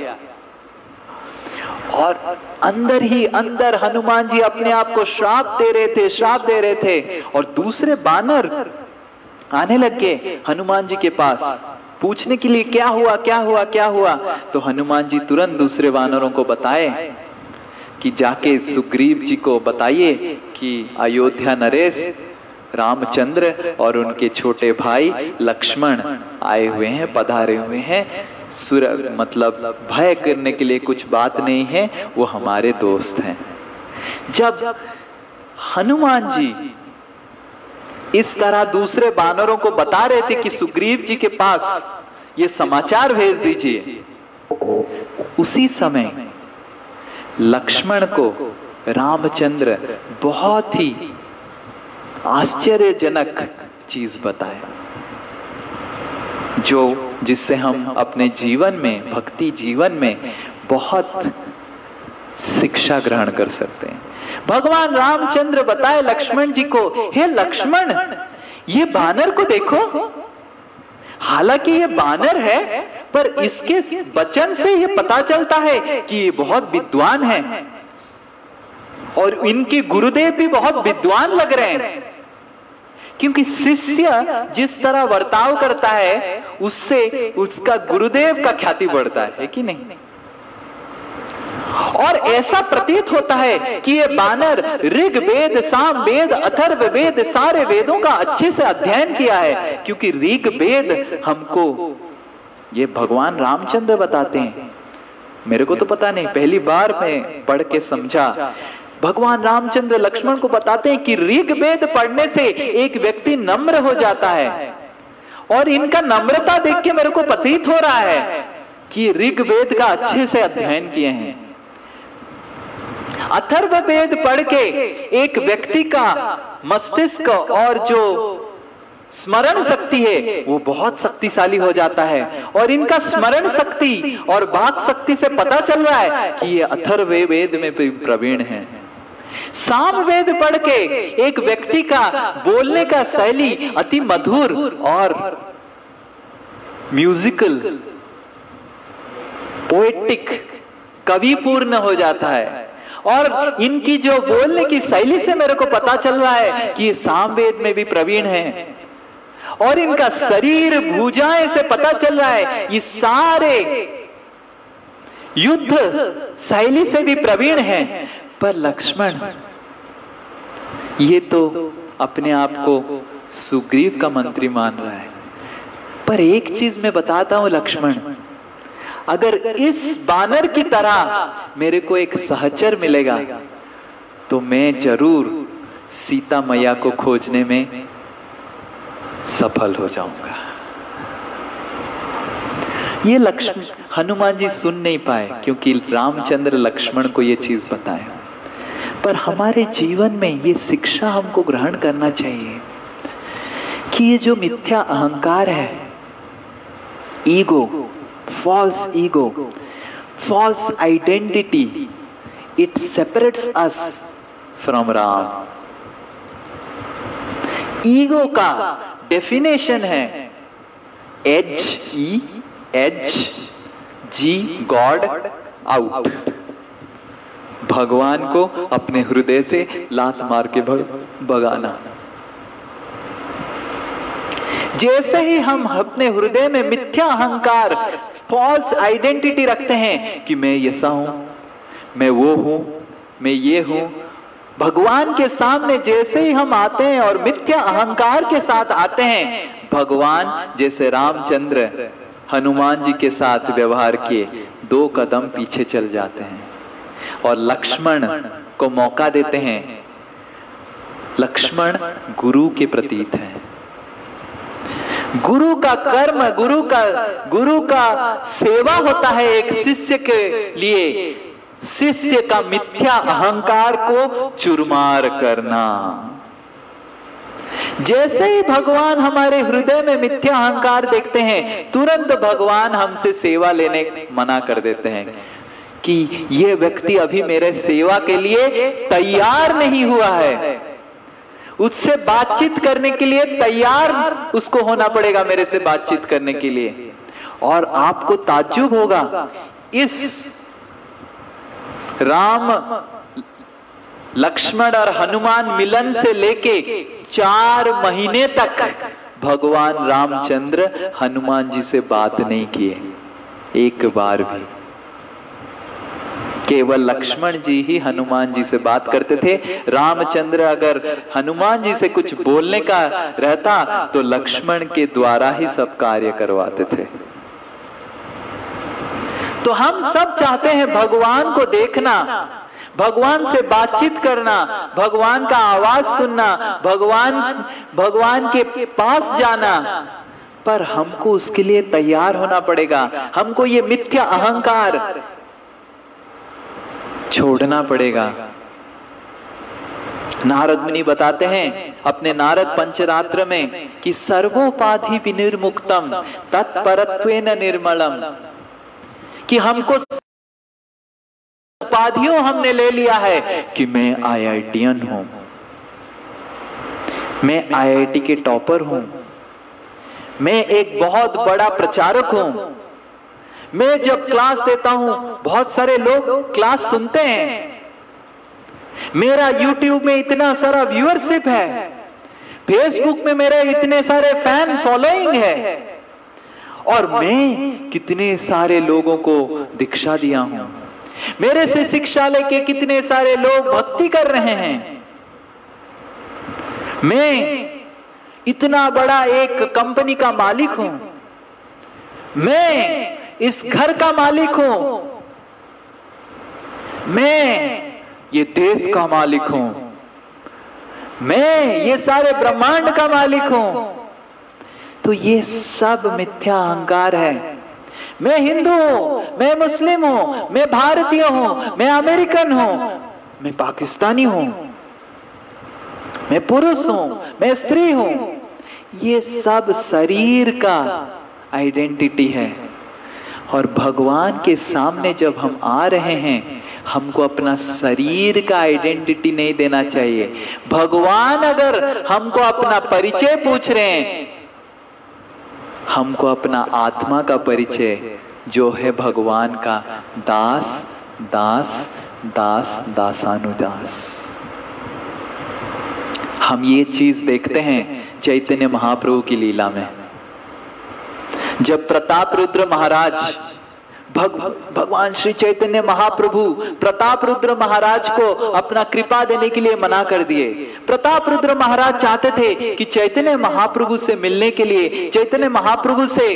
और अंदर ही अंदर हनुमान जी अपने आप को श्राप दे रहे थे। और दूसरे बानर आने लग गए हनुमान जी के पास पूछने के लिए, क्या हुआ। तो हनुमान जी तुरंत दूसरे वानरों को बताए कि जाके सुग्रीव जी को बताइए कि अयोध्या नरेश रामचंद्र और उनके छोटे भाई लक्ष्मण आए हुए हैं, पधारे हुए हैं। मतलब भय करने के लिए कुछ बात नहीं है, वो हमारे दोस्त हैं। जब हनुमान जी इस तरह दूसरे बानरों को बता रहे थे कि सुग्रीव जी के पास ये समाचार भेज दीजिए, उसी समय लक्ष्मण को रामचंद्र बहुत ही आश्चर्यजनक चीज बताए, जिससे हम अपने जीवन में, भक्ति जीवन में बहुत शिक्षा ग्रहण कर सकते हैं। भगवान रामचंद्र बताए लक्ष्मण जी को, हे लक्ष्मण, ये बानर को देखो, हालांकि ये बानर है पर इसके वचन से ये पता चलता है कि ये बहुत विद्वान है और इनके गुरुदेव भी बहुत विद्वान लग रहे हैं, क्योंकि शिष्य जिस तरह बर्ताव करता है उससे उसका गुरुदेव का ख्याति बढ़ता है कि नहीं? और ऐसा प्रतीत होता है कि ये बानर ऋग वेद, साम वेद, अथर्व वेद, सारे वेदों का अच्छे से अध्ययन किया है, क्योंकि ऋग वेद हमको ये भगवान रामचंद्र बताते हैं। मेरे को तो पता नहीं, पहली बार मैं पढ़ के समझा। भगवान रामचंद्र लक्ष्मण को बताते हैं कि ऋग वेद पढ़ने से एक व्यक्ति नम्र हो जाता है, और इनका नम्रता देख के मेरे को प्रतीत हो रहा है कि ऋग वेद का अच्छे से अध्ययन किए हैं। अथर्व वेद पढ़ के एक व्यक्ति का मस्तिष्क और जो स्मरण शक्ति है वो बहुत शक्तिशाली हो जाता है, और इनका स्मरण शक्ति और वाक शक्ति से पता चल रहा है कि ये अथर्व वेद में प्रवीण हैं। साम वेद पढ़ के एक व्यक्ति का बोलने का शैली अति मधुर और म्यूजिकल, पोएटिक, कविपूर्ण हो जाता है, और इनकी जो बोलने की शैली से मेरे को पता चल रहा है कि ये सामवेद में भी प्रवीण हैं, और इनका शरीर भुजाएं से पता चल रहा है ये सारे युद्ध शैली से भी प्रवीण हैं। पर लक्ष्मण ये तो अपने आप को सुग्रीव का मंत्री मान रहा है। पर एक चीज मैं बताता हूं लक्ष्मण, अगर इस बानर की तरह मेरे को एक सहचर मिलेगा तो मैं जरूर सीता मैया को खोजने में सफल हो जाऊंगा। ये लक्ष्मण हनुमान जी सुन नहीं पाए, क्योंकि रामचंद्र लक्ष्मण को ये चीज बताए। पर हमारे जीवन में ये शिक्षा हमको ग्रहण करना चाहिए कि ये जो मिथ्या अहंकार है, ego, false ego, false identity, it separates us from Ram. Ego का डेफिनेशन है HEG, गॉड आउट, भगवान को अपने हृदय से लात मार के भगाना। जैसे ही हम अपने हृदय में मिथ्या अहंकार, फॉल्स आइडेंटिटी रखते हैं कि मैं ऐसा हूं, मैं वो हूं, मैं ये हूं, भगवान के सामने जैसे ही हम आते हैं और मिथ्या अहंकार के साथ आते हैं, भगवान जैसे रामचंद्र हनुमान जी के साथ व्यवहार किए 2 कदम पीछे चल जाते हैं और लक्ष्मण को मौका देते हैं। लक्ष्मण गुरु के प्रतीक हैं। गुरु का कर्म, गुरु का सेवा होता है एक शिष्य के लिए, शिष्य का मिथ्या अहंकार को चुरमार करना। जैसे ही भगवान हमारे हृदय में मिथ्या अहंकार देखते हैं, तुरंत भगवान हमसे सेवा लेने मना कर देते हैं कि यह व्यक्ति अभी मेरे सेवा के लिए तैयार नहीं हुआ है, उससे बातचीत करने के लिए तैयार उसको होना पड़ेगा मेरे से बातचीत करने के लिए। और आपको ताज्जुब होगा, इस राम लक्ष्मण और हनुमान मिलन से लेके 4 महीने तक भगवान रामचंद्र हनुमान जी से बात नहीं किए एक बार भी। केवल लक्ष्मण जी ही हनुमान जी से बात करते थे। रामचंद्र अगर हनुमान जी से कुछ बोलने का रहता तो लक्ष्मण के द्वारा ही सब कार्य करवाते थे। तो हम सब चाहते हैं भगवान को देखना, भगवान से बातचीत करना, भगवान का आवाज सुनना, भगवान के पास जाना, पर हमको उसके लिए तैयार होना पड़ेगा। हमको ये मिथ्या अहंकार छोड़ना पड़ेगा। नारद मुनि बताते हैं अपने नारद पंचरात्र में कि सर्वोपाधि विनिर्मुक्तम तत्परत्वेन निर्मलम, कि हमको उपाधियों हमने ले लिया है कि मैं आईआईटीएन हूं, मैं आईआईटी के टॉपर हूं, मैं एक बहुत बड़ा प्रचारक हूं, मैं जब क्लास देता हूं बहुत सारे लोग क्लास सुनते हैं, मेरा YouTube में इतना सारा व्यूअरशिप है, फेसबुक में मेरे इतने सारे फैन फॉलोइंग है, और मैं कितने सारे लोगों को दीक्षा दिया हूं, मेरे से शिक्षा लेके कितने सारे लोग भक्ति कर रहे हैं, मैं इतना बड़ा एक कंपनी का मालिक हूं, मैं इस घर का मालिक हूं, मैं ये देश का मालिक हूं, मैं ये सारे ब्रह्मांड का मालिक हूं। तो ये सब मिथ्या अहंकार है। मैं हिंदू हूं, मैं मुस्लिम हूं, मैं भारतीय हूं, मैं अमेरिकन हूं, मैं पाकिस्तानी हूं, मैं पुरुष हूं, मैं स्त्री हूं, ये सब शरीर का आइडेंटिटी है। और भगवान के सामने जब हम आ रहे हैं, हमको अपना शरीर का आइडेंटिटी नहीं देना चाहिए। भगवान अगर हमको अपना परिचय पूछ रहे हैं, हमको अपना आत्मा का परिचय जो है भगवान का दास दास दास दासानुदास। हम ये चीज देखते हैं चैतन्य महाप्रभु की लीला में। जब प्रताप रुद्र महाराज भगवान श्री चैतन्य महाप्रभु प्रताप रुद्र महाराज को अपना कृपा देने के लिए मना कर दिए। प्रताप रुद्र महाराज चाहते थे कि चैतन्य महाप्रभु से मिलने के लिए, चैतन्य महाप्रभु से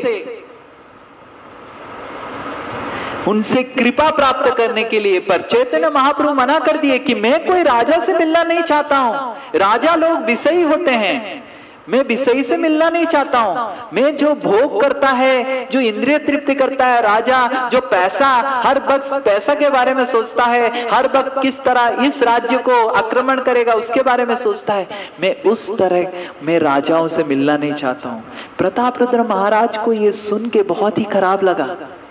उनसे कृपा प्राप्त करने के लिए, पर चैतन्य महाप्रभु मना कर दिए कि मैं कोई राजा से मिलना नहीं चाहता हूं। राजा लोग विषयी होते हैं, मैं विषयी से मिलना नहीं चाहता हूं। मैं जो भोग करता है, जो इंद्रिय तृप्ति करता है, राजा जो पैसा हर वक्त पैसा के बारे में सोचता है, हर वक्त किस तरह इस राज्य को आक्रमण करेगा उसके बारे में सोचता है, मैं उस तरह मैं राजाओं से मिलना नहीं चाहता हूं। प्रताप रुद्र महाराज को यह सुन के बहुत ही खराब लगा,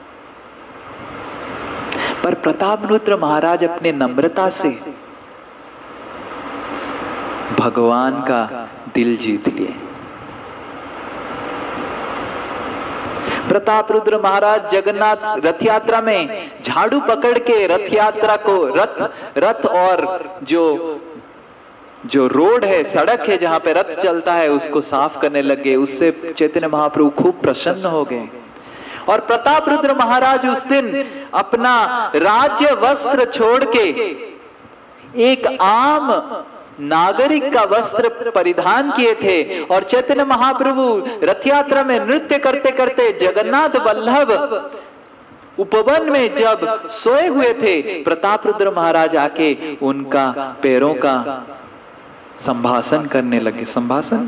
पर प्रताप रुद्र महाराज अपने नम्रता से भगवान का दिल जीत लिए। प्रताप रुद्र महाराज जगन्नाथ रथ यात्रा में झाड़ू पकड़ के रथ यात्रा को रथ और जो रोड है, सड़क है जहां पे रथ चलता है, उसको साफ करने लगे। उससे चैतन्य महाप्रभु खूब प्रसन्न हो गए। और प्रताप रुद्र महाराज उस दिन अपना राज्य वस्त्र छोड़ के एक आम नागरिक का वस्त्र परिधान किए थे, और चैतन्य महाप्रभु रथ यात्रा में नृत्य करते करते जगन्नाथ वल्लभ उपवन में जब सोए हुए थे, प्रताप रुद्र महाराज आके उनका पैरों का संभाषण करने लगे। संभाषण,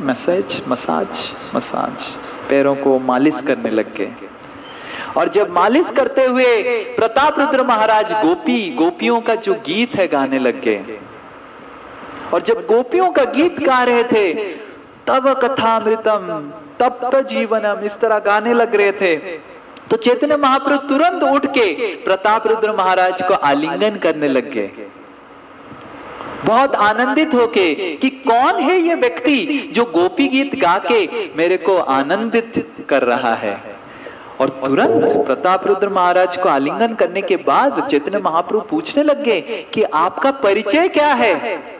मसाज, पैरों को मालिश करने लगे। और जब मालिश करते हुए प्रताप रुद्र महाराज गोपियों का जो गीत है गाने लग गए। और जब गोपियों का गीत गा रहे थे, तब कथामृतम तप्त जीवनम, इस तरह गाने लग रहे थे, तो चैतन्य महाप्रभु तुरंत उठ के प्रताप रुद्र महाराज को आलिंगन करने लग गए, बहुत आनंदित होके कि कौन है ये व्यक्ति जो गोपी गीत गा के मेरे को आनंदित कर रहा है। और तुरंत प्रताप रुद्र महाराज को आलिंगन करने के बाद चैतन्य महाप्रभु पूछने लग गए कि आपका परिचय क्या है।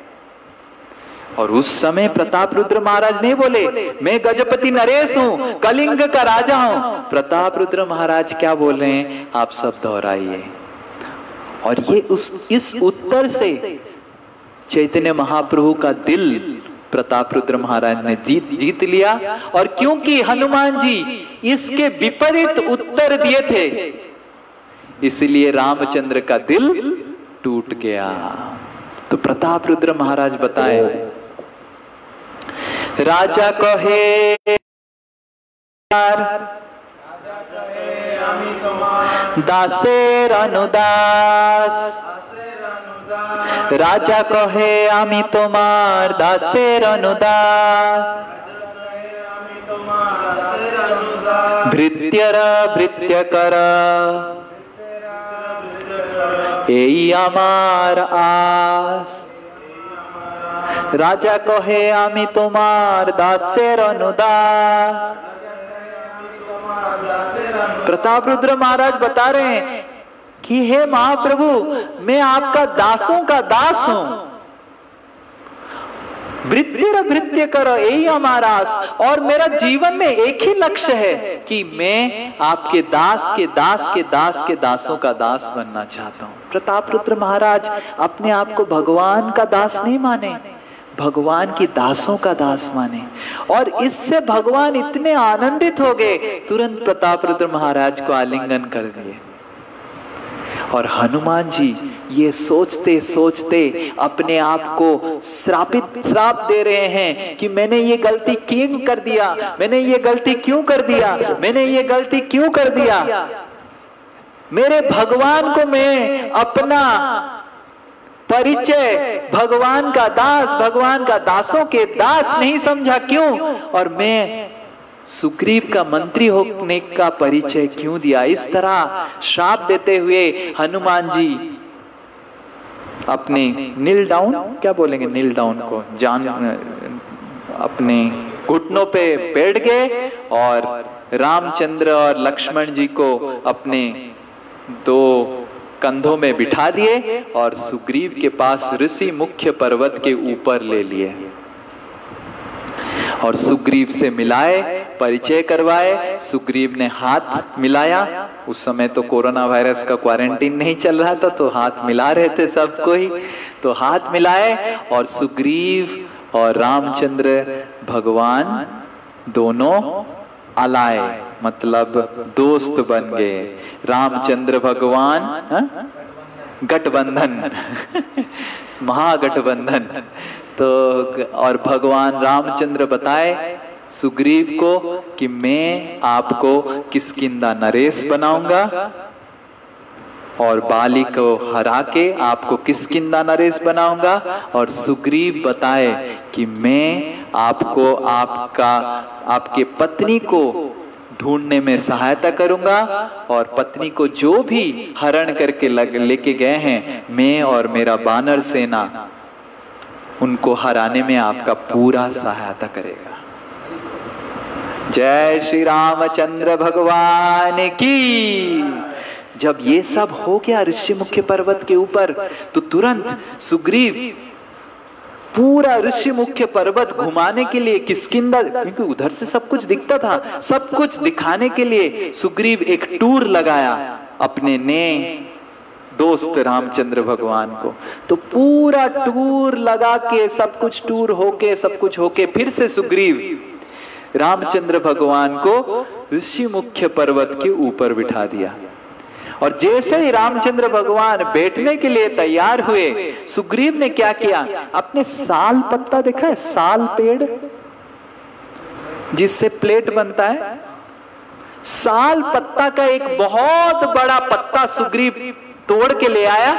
और उस समय प्रताप रुद्र महाराज नहीं बोले मैं गजपति नरेश हूं, कलिंग का राजा हूं। प्रताप रुद्र महाराज क्या बोल रहे हैं, आप सब दोहराइए। और ये इस उत्तर से चैतन्य महाप्रभु का दिल प्रताप रुद्र महाराज ने जीत लिया। और क्योंकि हनुमान जी इसके विपरीत उत्तर दिए थे, इसलिए रामचंद्र का दिल टूट गया। तो प्रताप रुद्र महाराज बताए, राजा कहे दासेर अनुदास, রাজা কহে আমি তোমার দাসের অনুদাস, ভৃত্যর ভৃত্য কর এই আমার আস। রাজা কহে আমি তোমার দাসের অনুদাস। प्रताप रुद्र महाराज बता रहे हैं कि हे महाप्रभु, मैं आपका दासों का दास हूं। भृत्यर भृत्य करो यही हमारा आस, और मेरा जीवन में एक ही लक्ष्य है कि मैं आपके दास के दास के दास के दासों का दास बनना चाहता हूं। प्रताप रुद्र महाराज अपने आप को भगवान का दास नहीं माने, भगवान की दासों का दास माने, और इससे भगवान इतने आनंदित हो गए, तुरंत प्रताप रुद्र महाराज को आलिंगन कर दिए। और हनुमान जी ये सोचते सोचते अपने आप को श्राप दे रहे हैं कि मैंने ये गलती क्यों कर दिया, मैंने ये गलती क्यों कर दिया, मैंने ये गलती क्यों कर दिया। मेरे भगवान को मैं अपना परिचय भगवान का दास, भगवान का दासों के दास नहीं समझा क्यों, और मैं सुग्रीव का मंत्री होने का परिचय क्यों दिया। इस तरह श्राप देते हुए हनुमान जी अपने नील डाउन, क्या बोलेंगे नील डाउन को, जान अपने घुटनों पे बैठ गए और रामचंद्र और लक्ष्मण जी को अपने दो कंधों में बिठा दिए और सुग्रीव के पास ऋषि मुख्य पर्वत के ऊपर ले लिए और सुग्रीव से मिलाए, परिचय करवाए। सुग्रीव ने हाथ मिलाया, उस समय तो कोरोना वायरस का क्वारंटीन नहीं चल रहा था, तो हाथ मिला रहे थे सबको ही, तो हाथ मिलाए और सुग्रीव और रामचंद्र भगवान दोनों अलाए, मतलब दोस्त बन गए। रामचंद्र भगवान गठबंधन महागठबंधन। तो और भगवान रामचंद्र बताए सुग्रीव को कि मैं आपको किष्किंधा नरेश बनाऊंगा और बाली को हरा के आपको किष्किंधा नरेश बनाऊंगा। और सुग्रीव बताए कि मैं आपको आपके पत्नी को ढूंढने में सहायता करूंगा और पत्नी को जो भी हरण करके लेके गए हैं, मैं और मेरा बानर सेना उनको हराने में आपका पूरा सहायता करेगा। जय श्री रामचंद्र भगवान की। जब ये सब हो गया ऋषि मुख्य पर्वत के ऊपर, तो तुरंत सुग्रीव पूरा ऋषि मुख्य पर्वत घुमाने के लिए किष्किंधा, क्योंकि उधर से सब कुछ दिखता था, सब कुछ दिखाने के लिए सुग्रीव एक टूर लगाया अपने नए दोस्त रामचंद्र भगवान को। तो पूरा टूर लगा के सब कुछ होके फिर से सुग्रीव रामचंद्र भगवान को ऋषि मुख्य पर्वत के ऊपर बिठा दिया। और जैसे ही रामचंद्र भगवान बैठने के लिए तैयार हुए, सुग्रीव ने क्या किया, अपने साल पत्ता देखा है, साल पेड़ जिससे प्लेट बनता है, साल पत्ता का एक बहुत बड़ा पत्ता सुग्रीव तोड़ के ले आया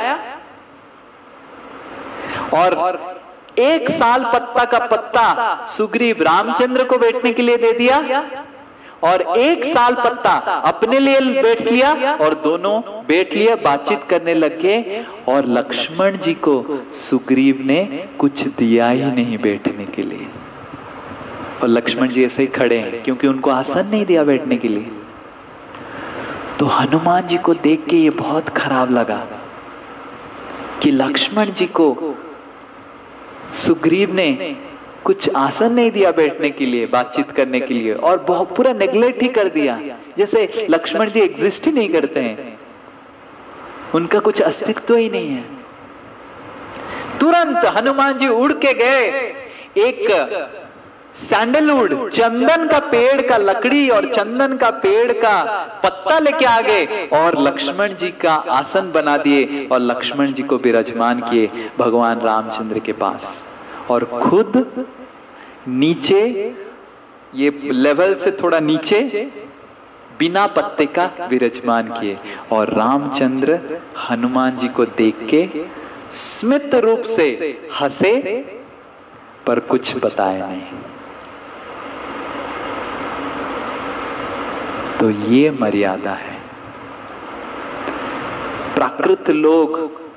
और एक साल पत्ता का पत्ता सुग्रीव रामचंद्र को बैठने के लिए दे दिया और एक साल पत्ता अपने लिए बैठ लिया और दोनों बैठ लिया, बातचीत करने लगे। और लक्ष्मण जी को सुग्रीव ने कुछ दिया ही नहीं बैठने के लिए, और लक्ष्मण जी ऐसे ही खड़े हैं क्योंकि उनको आसन नहीं दिया बैठने के लिए। तो हनुमान जी को देख के ये बहुत खराब लगा कि लक्ष्मण जी को सुग्रीव ने कुछ आसन नहीं दिया बैठने के लिए, बातचीत करने के लिए, और बहुत पूरा नेग्लेक्ट ही कर दिया, जैसे लक्ष्मण जी एग्जिस्ट ही नहीं करते हैं, उनका कुछ अस्तित्व ही नहीं है। तुरंत हनुमान जी उड़ के गए, एक सैंडलवुड चंदन का पेड़ का लकड़ी और चंदन का पेड़ का पत्ता लेके आ गए और लक्ष्मण जी का आसन बना दिए और लक्ष्मण जी को विराजमान किए भगवान रामचंद्र के पास, और खुद नीचे ये लेवल से थोड़ा नीचे बिना पत्ते का विराजमान किए। और रामचंद्र हनुमान जी को देख के स्मित रूप से हंसे पर कुछ बताए नहीं। तो ये मर्यादा है। प्राकृत लोग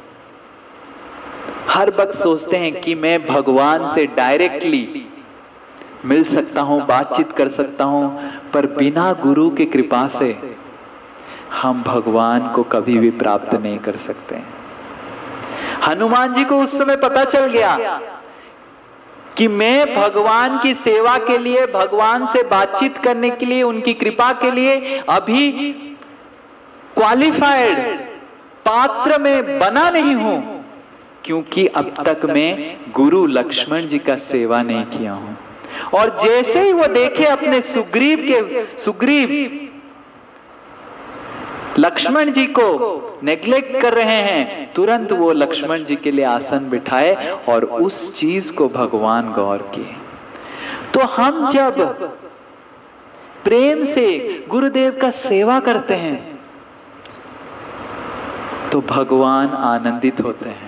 हर वक्त सोचते हैं कि मैं भगवान से डायरेक्टली मिल सकता हूं, बातचीत कर सकता हूं, पर बिना गुरु की कृपा से हम भगवान को कभी भी प्राप्त नहीं कर सकते। हनुमान जी को उस समय पता चल गया कि मैं भगवान की सेवा के लिए, भगवान से बातचीत करने के लिए, उनकी कृपा के लिए अभी क्वालिफाइड, पात्र में बना नहीं हूं, क्योंकि अब तक मैं गुरु लक्ष्मण जी का सेवा नहीं किया हूं। और जैसे ही वो देखे अपने सुग्रीव लक्ष्मण जी को नेग्लेक्ट कर रहे हैं, तुरंत वो लक्ष्मण जी के लिए आसन बिठाए और उस चीज को भगवान गौर किए। तो हम जब प्रेम से गुरुदेव का सेवा करते हैं तो भगवान आनंदित होते हैं।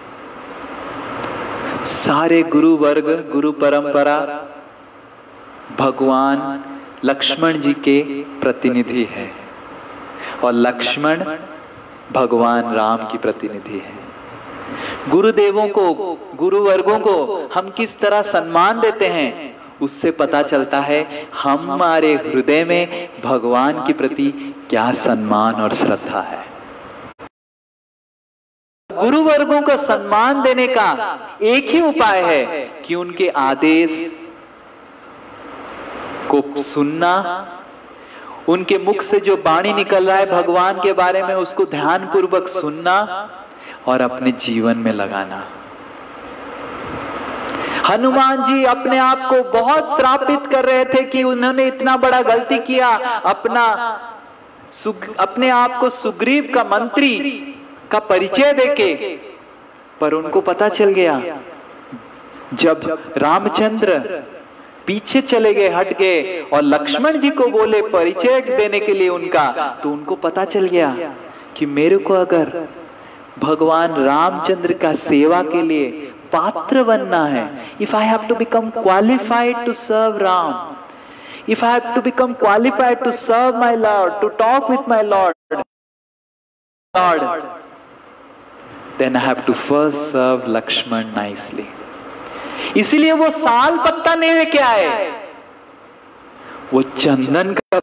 सारे गुरु वर्ग, गुरु परंपरा भगवान लक्ष्मण जी के प्रतिनिधि है और लक्ष्मण भगवान राम की प्रतिनिधि है। गुरुदेवों को, गुरुवर्गों को हम किस तरह सम्मान देते हैं, उससे पता चलता है हमारे हृदय में भगवान के प्रति क्या सम्मान और श्रद्धा है। गुरुवर्गों का सम्मान देने का एक ही उपाय है कि उनके आदेश को सुनना, उनके मुख से जो वाणी निकल रहा है भगवान के बारे में उसको ध्यानपूर्वक सुनना और अपने जीवन में लगाना। हनुमान जी अपने आप को बहुत श्रापित कर रहे थे कि उन्होंने इतना बड़ा गलती किया, अपने आप को सुग्रीव का मंत्री का परिचय देके, पर उनको पता चल गया जब रामचंद्र पीछे चले गए, हट गए और लक्ष्मण जी को बोले परिचय देने के लिए उनका, तो उनको पता चल गया कि मेरे को अगर भगवान रामचंद्र का सेवा के लिए पात्र बनना है, if I have to become qualified to serve Ram, if I have to become qualified to serve my lord, to talk with my lord, then I have to first serve Lakshman nicely. इसीलिए वो साल पत्ता नहीं लेके आए, वो चंदन का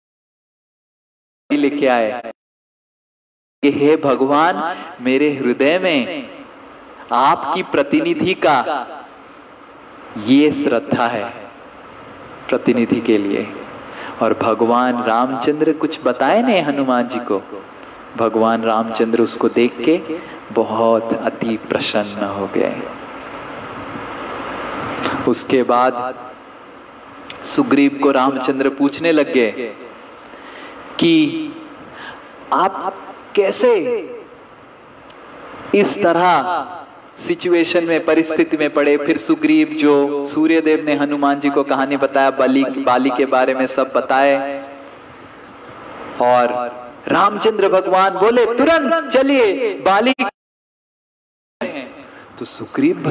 लेके आए कि हे भगवान, मेरे हृदय में आपकी प्रतिनिधि का ये श्रद्धा है प्रतिनिधि के लिए। और भगवान रामचंद्र कुछ बताए नहीं हनुमान जी को। भगवान रामचंद्र उसको देख के बहुत अति प्रसन्न हो गए। उसके बाद सुग्रीव को रामचंद्र पूछने लग गए कि आप कैसे इस तरह सिचुएशन में, परिस्थिति में पड़े। फिर सुग्रीव, जो सूर्यदेव ने हनुमान जी को कहानी बताया, बाली के बारे में सब बताए, और रामचंद्र भगवान बोले तुरंत चलिए बाली। तो सुग्रीव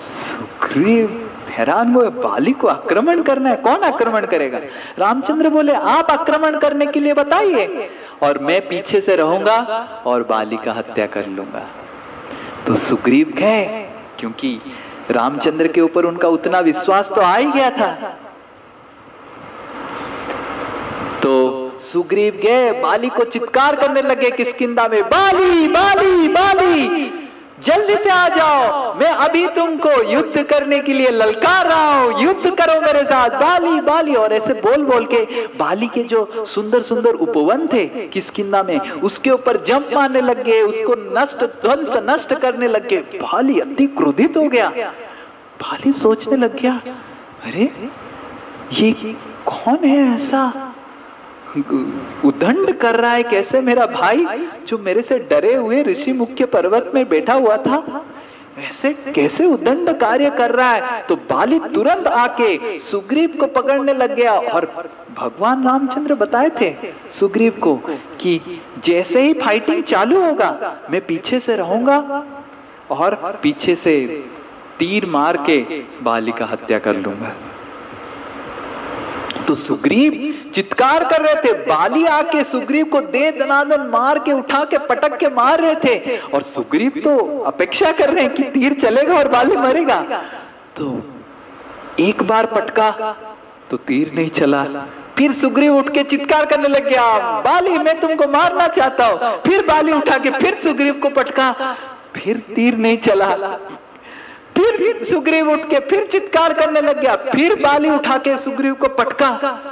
हैरान हुए, बाली को आक्रमण करना है, कौन आक्रमण करेगा? रामचंद्र बोले आप आक्रमण करने के लिए बताइए और मैं पीछे से रहूंगा और बाली का हत्या कर लूंगा। तो सुग्रीव गए, क्योंकि रामचंद्र के ऊपर उनका उतना विश्वास तो आ ही गया था। तो सुग्रीव गए, बाली को चित्कार करने लगे किष्किंधा में, बाली बाली बाली जल्दी से आ जाओ, मैं अभी तुमको युद्ध करने के लिए ललकार रहा हूं, युद्ध करो मेरे साथ, बाली बाली। और ऐसे बोल बोल के बाली के जो सुंदर सुंदर उपवन थे किष्किंधा में, उसके ऊपर जंप मारने लग गए, उसको ध्वंस नष्ट करने लग गए। बाली अति क्रोधित हो गया। बाली सोचने लग गया, अरे ये कौन है ऐसा उदंड कर रहा है, कैसे मेरा भाई जो मेरे से डरे हुए ऋषि मुख्य पर्वत में बैठा हुआ था, ऐसे कैसे उदंड कार्य कर रहा है। तो बाली तुरंत आके सुग्रीव को पकड़ने लग गया। और भगवान रामचंद्र बताए थे सुग्रीव को कि जैसे ही फाइटिंग चालू होगा मैं पीछे से रहूंगा और पीछे से तीर मार के बाली का हत्या कर लूंगा। तो सुग्रीव चित्कार कर रहे थे, बाली आके सुग्रीव को दे दनादन मार के उठा के पटक के मार रहे थे, और सुग्रीव तो अपेक्षा कर रहे हैं कि तीर चलेगा और बाली मरेगा। तो एक बार पटका तो तीर नहीं चला, फिर सुग्रीव उठ के चित्कार करने लग गया, बाली मैं तुमको मारना चाहता हूं। फिर बाली उठा के फिर सुग्रीव को पटका, फिर तीर नहीं चला। फिर सुग्रीव उठ के फिर चित्कार करने लग गया, फिर बाली उठा के सुग्रीव को पटका।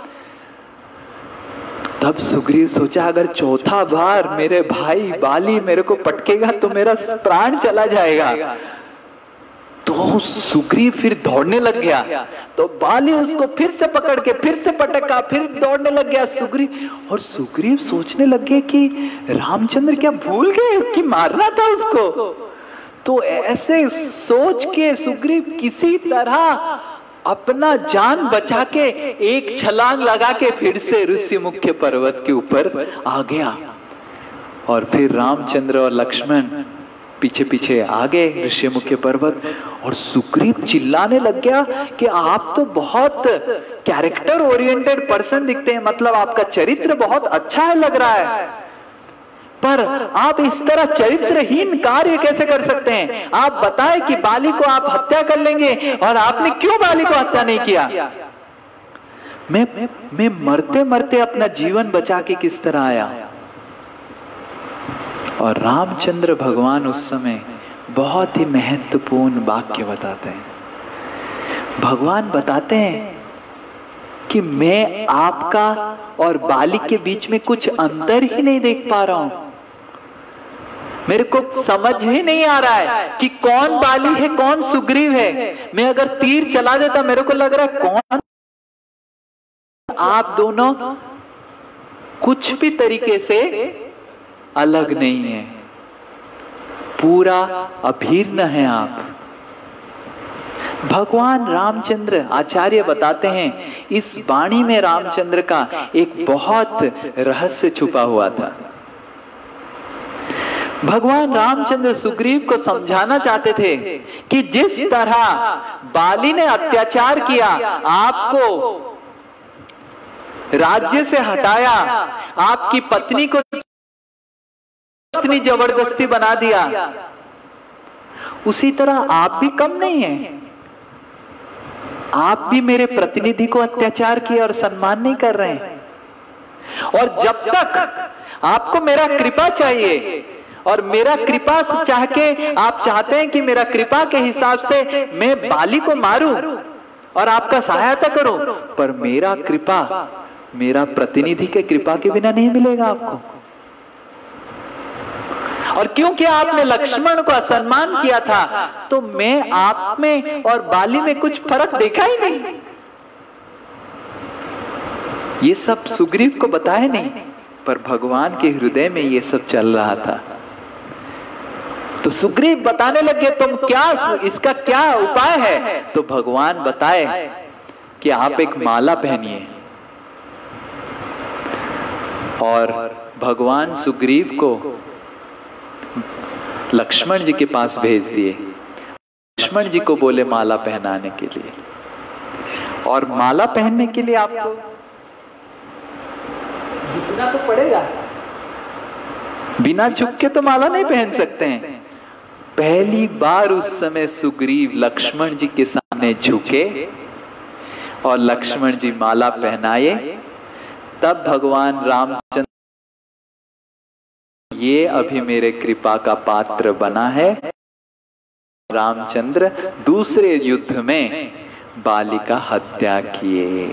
तब सुग्रीव सोचा अगर चौथा बार मेरे भाई बाली मेरे को पटकेगा तो मेरा प्राण चला जाएगा। तो सुग्रीव फिर दौड़ने लग गया, तो बाली उसको फिर से पकड़ के फिर से पटका, फिर दौड़ने लग गया सुग्रीव। और सुग्रीव सोचने लग गए कि रामचंद्र क्या भूल गए कि मारना था उसको। तो ऐसे सोच के सुग्रीव किसी तरह अपना जान बचा के एक छलांग लगा के फिर से ऋषि मुख्य पर्वत के ऊपर आ गया। और फिर रामचंद्र और लक्ष्मण पीछे पीछे आ गए ऋषि मुख्य पर्वत, और सुग्रीव चिल्लाने लग गया कि आप तो बहुत कैरेक्टर ओरिएंटेड पर्सन दिखते हैं, मतलब आपका चरित्र बहुत अच्छा है लग रहा है, पर आप इस तरह चरित्रहीन कार्य कैसे कर सकते हैं? आप बताएं कि बाली को आप हत्या कर लेंगे, और आपने क्यों बाली को हत्या नहीं किया? मैं मरते मरते अपना जीवन बचा के किस तरह आया? और रामचंद्र भगवान उस समय बहुत ही महत्वपूर्ण वाक्य बताते हैं। भगवान बताते हैं कि मैं आपका और बाली के बीच में कुछ अंतर ही नहीं देख पा रहा हूं। मेरे को समझ ही नहीं आ रहा है कि कौन बाली है कौन सुग्रीव है। मैं अगर तीर चला देता मेरे को लग रहा है कौन आप दोनों कुछ भी तरीके से अलग नहीं है, पूरा अभिन्न है आप। भगवान रामचंद्र आचार्य बताते हैं इस वाणी में रामचंद्र का एक बहुत रहस्य छुपा हुआ था। भगवान रामचंद्र सुग्रीव को समझाना चाहते थे कि जिस तरह बाली ने अत्याचार किया, आपको राज्य से हटाया, आपकी पत्नी को इतनी जबरदस्ती बना दिया, उसी तरह आप भी कम नहीं हैं। आप भी मेरे प्रतिनिधि को अत्याचार किया और सम्मान नहीं कर रहे हैं। और जब तक आपको मेरा कृपा चाहिए और मेरा कृपा चाह के आप चाहते हैं कि मेरा कृपा के हिसाब से मैं बाली को मारूं और आपका सहायता करूं, पर मेरा कृपा मेरा प्रतिनिधि के कृपा के बिना नहीं मिलेगा आपको। और क्योंकि आपने लक्ष्मण को असम्मान किया था, तो मैं आप में और बाली में कुछ फर्क देखा ही नहीं। ये सब सुग्रीव को बताया नहीं, पर भगवान के हृदय में ये सब चल रहा था। तो सुग्रीव बताने लगे तुम क्या, इसका क्या उपाय है? तो भगवान बताए कि आप एक माला पहनिए। और भगवान सुग्रीव को लक्ष्मण जी के पास भेज दिए। लक्ष्मण जी को बोले माला पहनाने के लिए। और माला पहनने के लिए आपको झुकना तो पड़ेगा, बिना झुक के तो माला नहीं पहन सकते हैं। पहली बार उस समय सुग्रीव लक्ष्मण जी के सामने झुके और लक्ष्मण जी माला पहनाए। तब भगवान रामचंद्र ये अभी मेरे कृपा का पात्र बना है। रामचंद्र दूसरे युद्ध में बाली का हत्या किए।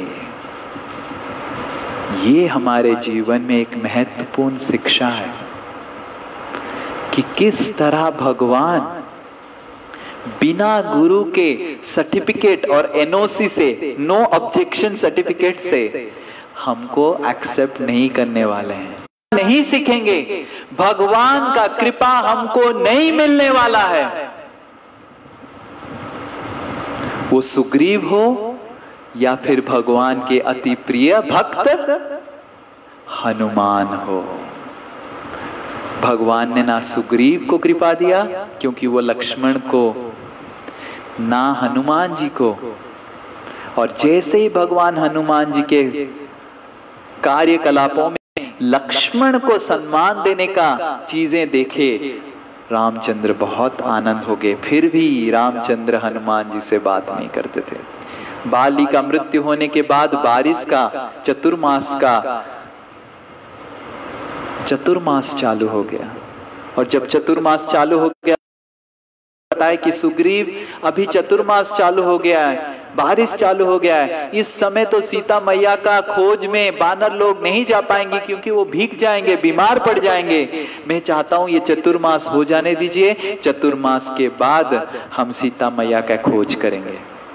ये हमारे जीवन में एक महत्वपूर्ण शिक्षा है कि किस तरह भगवान बिना गुरु के सर्टिफिकेट और एनओसी से, नो ऑब्जेक्शन सर्टिफिकेट से हमको एक्सेप्ट नहीं करने वाले हैं, नहीं सीखेंगे। भगवान का कृपा हमको नहीं मिलने वाला है। वो सुग्रीव हो या फिर भगवान के अति प्रिय भक्त हनुमान हो। भगवान ने ना सुग्रीव को कृपा दिया, क्योंकि वो लक्ष्मण को, ना हनुमान जी को। और जैसे ही भगवान हनुमान जी के कार्यकलापों में लक्ष्मण को सम्मान देने का चीजें देखे, रामचंद्र बहुत आनंद हो गए। फिर भी रामचंद्र हनुमान जी से बात नहीं करते थे। बाली का मृत्यु होने के बाद बारिश का चतुर्मास चालू हो गया। और जब चतुर्मास चालू हो गया, पता है कि सुग्रीव अभी चतुर्मास चालू हो गया है, बारिश चालू हो गया है, इस समय तो सीता मैया का खोज में बानर लोग नहीं जा पाएंगे, क्योंकि वो भीग जाएंगे, बीमार पड़ जाएंगे। मैं चाहता हूं ये चतुर्मास हो जाने दीजिए, चतुर्मास के बाद हम सीता मैया का खोज करेंगे।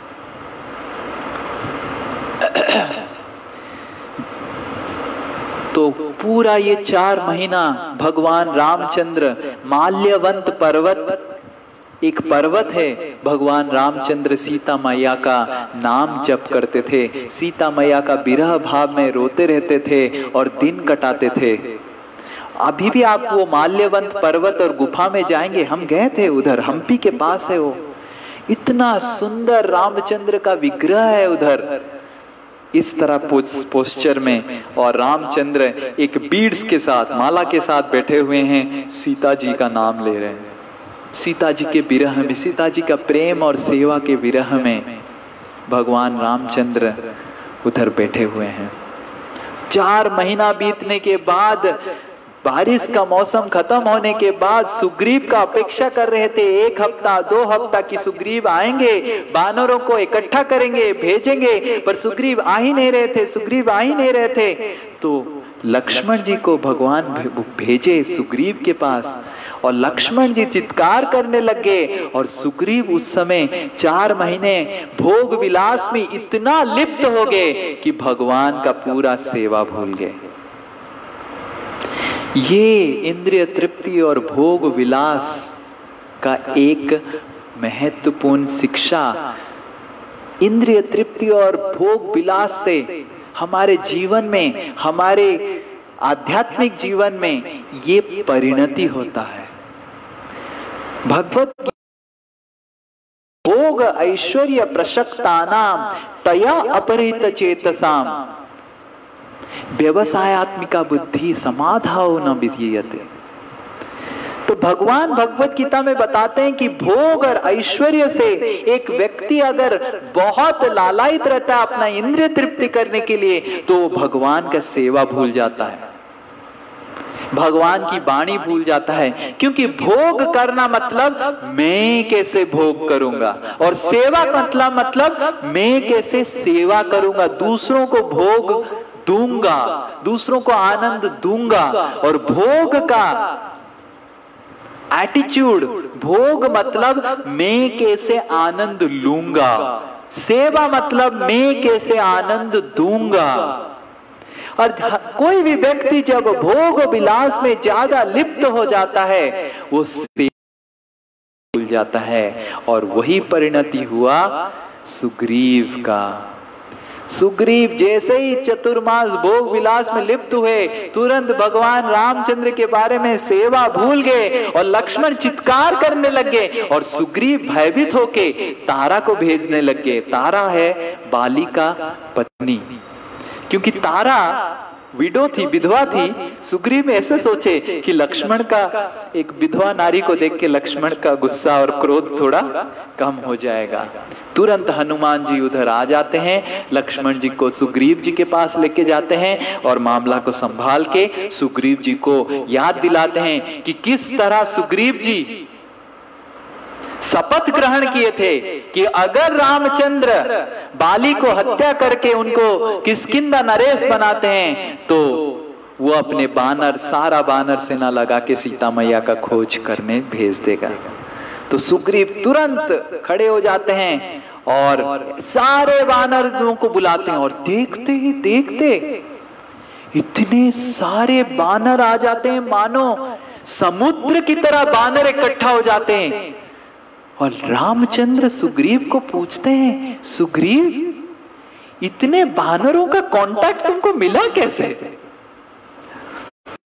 तो पूरा ये 4 महीना भगवान रामचंद्र माल्यवंत पर्वत, एक पर्वत है, भगवान रामचंद्र सीता मैया का नाम जप करते थे, सीता मैया का विरह भाव में रोते रहते थे और दिन कटाते थे। अभी भी आप वो माल्यवंत पर्वत और गुफा में जाएंगे, हम गए थे उधर, हम्पी के पास है वो, इतना सुंदर रामचंद्र का विग्रह है उधर, इस तरह पोस्चर में, और रामचंद्र एक बीड्स के साथ, माला के साथ बैठे हुए हैं, सीता जी का नाम ले रहे हैं। सीता जी के विरह में, सीता जी का प्रेम और सेवा के विरह में भगवान रामचंद्र उधर बैठे हुए हैं। 4 महीना बीतने के बाद, बारिश का मौसम खत्म होने के बाद, सुग्रीव का अपेक्षा कर रहे थे 1 हफ्ता 2 हफ्ता की सुग्रीव आएंगे, बानरों को इकट्ठा करेंगे, भेजेंगे, पर सुग्रीव आ ही नहीं रहे थे, सुग्रीव आ ही नहीं रहे थे। तो लक्ष्मण जी को भगवान भेजे सुग्रीव के पास, और लक्ष्मण जी चित्कार करने लगे, और सुग्रीव उस समय 4 महीने भोग विलास में इतना लिप्त हो गए कि भगवान का पूरा सेवा भूल गए। ये इंद्रिय तृप्ति और भोग विलास का एक महत्वपूर्ण शिक्षा, इंद्रिय तृप्ति और भोग विलास से हमारे जीवन में, हमारे आध्यात्मिक जीवन में ये परिणति होता है। भगवत भोग ऐश्वर्य प्रशक्तानाम तया अपहृत चेतसाम व्यवसायत्मिका बुद्धि समाधाओ न विधीयते। तो भगवान भगवत गीता में बताते हैं कि भोग और ऐश्वर्य से एक व्यक्ति अगर बहुत लालायित रहता है अपना इंद्रिय तृप्ति करने के लिए, तो भगवान का सेवा भूल जाता है, भगवान की वाणी भूल जाता है। क्योंकि भोग करना मतलब मैं कैसे भोग करूंगा, और सेवा का मतलब मैं कैसे सेवा करूंगा, दूसरों को भोग दूंगा, दूसरों को आनंद दूंगा। और भोग का एटीट्यूड, भोग मतलब मैं कैसे आनंद लूंगा, सेवा मतलब मैं कैसे आनंद दूंगा। और कोई भी व्यक्ति जब भोग विलास में ज्यादा लिप्त हो जाता है, वो सेवा भूल जाता है, और वही परिणति हुआ सुग्रीव का। सुग्रीव जैसे ही चतुर्मास भोग विलास में लिप्त हुए, तुरंत भगवान रामचंद्र के बारे में सेवा भूल गए, और लक्ष्मण चित्कार करने लगे, और सुग्रीव भयभीत होके तारा को भेजने लगे। तारा है बाली का पत्नी, क्योंकि तारा विडो थी, विधवा थी। सुग्रीव ऐसे सोचे कि लक्ष्मण का, एक विधवा नारी को देख के लक्ष्मण का गुस्सा और क्रोध थोड़ा कम हो जाएगा। तुरंत हनुमान जी उधर आ जाते हैं, लक्ष्मण जी को सुग्रीव जी के पास लेके जाते हैं, और मामला को संभाल के सुग्रीव जी को याद दिलाते हैं कि किस तरह सुग्रीव जी शपथ ग्रहण किए थे कि अगर रामचंद्र बाली को हत्या करके उनको किष्किंधा नरेश बनाते हैं, तो वो अपने बानर, सारा बानर सेना लगा के सीता मैया का खोज करने भेज देगा। तो सुग्रीव तुरंत खड़े हो जाते हैं और सारे बानरों को बुलाते हैं, और देखते ही देखते इतने सारे बानर आ जाते हैं, मानो समुद्र की तरह बानर इकट्ठा हो जाते हैं। और रामचंद्र सुग्रीव को पूछते हैं, सुग्रीव इतने बानरों का कांटेक्ट तुमको मिला कैसे?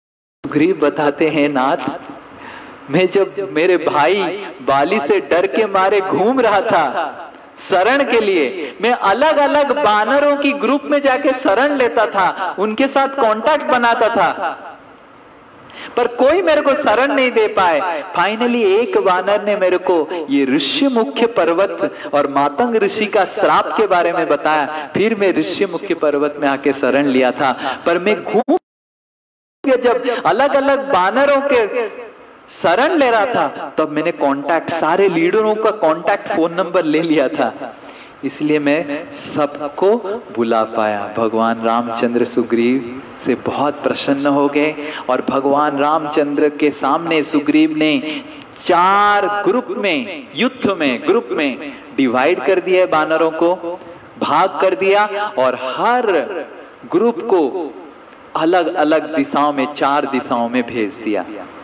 सुग्रीव बताते हैं, नाथ मैं जब मेरे भाई बाली से डर के मारे घूम रहा था शरण के लिए, मैं अलग अलग बानरों की ग्रुप में जाके शरण लेता था, उनके साथ कांटेक्ट बनाता था, पर कोई मेरे को शरण नहीं दे पाए। फाइनली एक वानर ने मेरे को ये ऋषि मुख्य पर्वत और मातंग ऋषि का श्राप के बारे में बताया, फिर मैं ऋषि मुख्य पर्वत में आके शरण लिया था। पर मैं घूम जब अलग अलग बानरों के शरण ले रहा था, तब मैंने कांटेक्ट, सारे लीडरों का कांटेक्ट फोन नंबर ले लिया था, इसलिए मैं सबको बुला पाया। भगवान रामचंद्र सुग्रीव से बहुत प्रसन्न हो गए और भगवान रामचंद्र के सामने सुग्रीव ने 4 ग्रुप में, युद्ध में ग्रुप में डिवाइड कर दिया, बानरों को भाग कर दिया और हर ग्रुप को अलग अलग दिशाओं में, 4 दिशाओं में भेज दिया।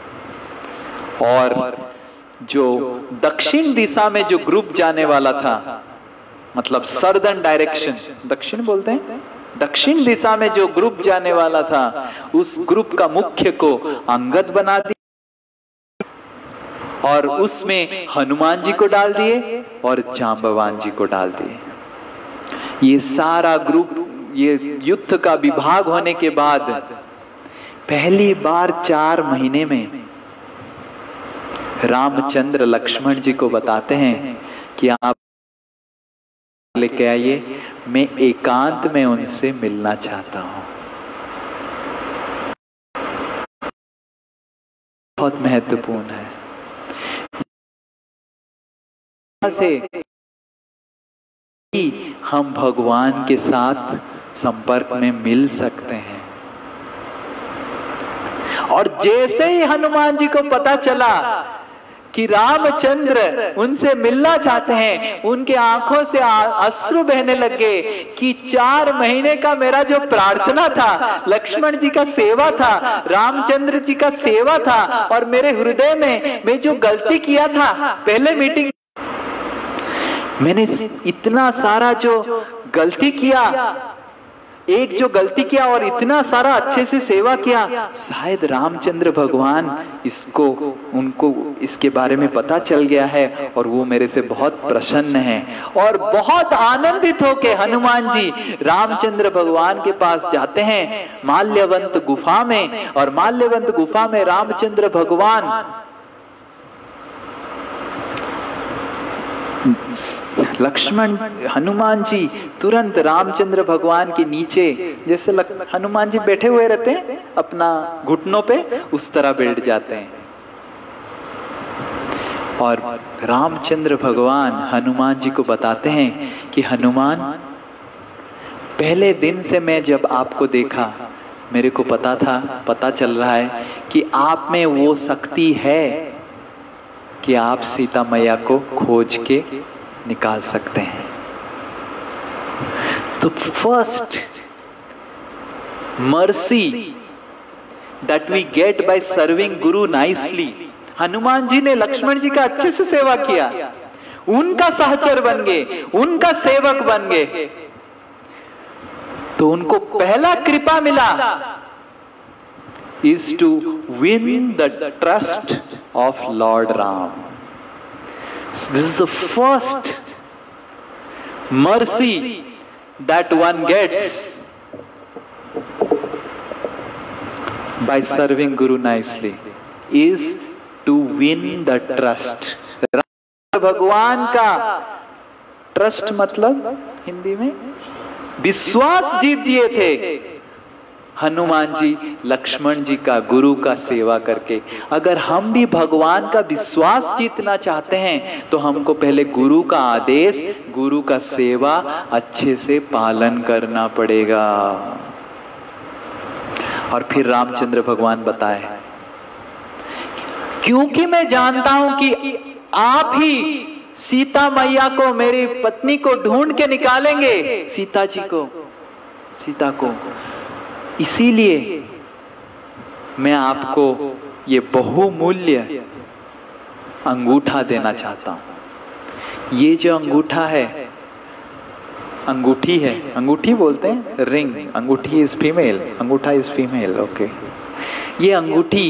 और जो दक्षिण दिशा में जो ग्रुप जाने वाला था, मतलब सर्दर्न डायरेक्शन, दक्षिण बोलते हैं, दक्षिण दिशा में जो ग्रुप जाने वाला था, उस ग्रुप का मुख्य को अंगद बना दिया और उसमें हनुमान जी को डाल दिए और जांबवान जी को डाल दिए। ये सारा ग्रुप, ये युद्ध का विभाग होने के बाद पहली बार 4 महीने में रामचंद्र लक्ष्मण जी को बताते हैं कि आप लेके आइए, मैं एकांत में उनसे मिलना चाहता हूं। बहुत महत्वपूर्ण है से हम भगवान के साथ संपर्क में मिल सकते हैं। और जैसे ही हनुमान जी को पता चला कि रामचंद्र उनसे मिलना चाहते हैं, उनके आंखों से अश्रु बहने लगे कि 4 महीने का मेरा जो प्रार्थना था, लक्ष्मण जी का सेवा था, रामचंद्र जी का सेवा था, और मेरे हृदय में मैं जो गलती किया था पहले मीटिंग, मैंने इतना सारा जो गलती किया, एक जो गलती किया और इतना सारा अच्छे से सेवा किया, शायद रामचंद्र भगवान इसको, उनको इसके बारे में पता चल गया है और वो मेरे से बहुत प्रसन्न है। और बहुत आनंदित होके हनुमान जी रामचंद्र भगवान के पास जाते हैं माल्यवंत गुफा में, और माल्यवंत गुफा में रामचंद्र भगवान लक्ष्मण, हनुमान जी तुरंत रामचंद्र भगवान के नीचे, जैसे हनुमान जी बैठे हुए रहते हैं अपना घुटनों पे, उस तरह बैठ जाते हैं। और रामचंद्र भगवान हनुमान जी को बताते हैं कि हनुमान, पहले दिन से मैं जब आपको देखा, मेरे को पता चल रहा है कि आप में वो शक्ति है कि आप सीता मैया को खोज के निकाल सकते हैं। तो first mercy that we get by serving guru nicely, Hanuman ji ने लक्ष्मण जी का अच्छे से सेवा किया, उनका सहचर बन गए, उनका सेवक बन गए, तो उनको पहला कृपा मिला is to win the trust of Lord Ram. This is the first mercy that one gets by serving Guru nicely, is to win the trust. भगवान का ट्रस्ट मतलब हिंदी में विश्वास जीत दिए थे हनुमान जी लक्ष्मण जी का, गुरु का सेवा करके। अगर हम भी भगवान का विश्वास जीतना चाहते हैं तो हमको पहले गुरु का आदेश, गुरु का सेवा अच्छे से पालन करना पड़ेगा। और फिर रामचंद्र भगवान बताए, क्योंकि मैं जानता हूं कि आप ही सीता मैया को, मेरी पत्नी को ढूंढ के निकालेंगे, सीता को, इसीलिए मैं आपको ये बहुमूल्य अंगूठा देना चाहता हूं। ये जो अंगूठा है, अंगूठी है, अंगूठी बोलते हैं, रिंग, अंगूठी इज फीमेल, अंगूठा इज फीमेल, ओके। ये अंगूठी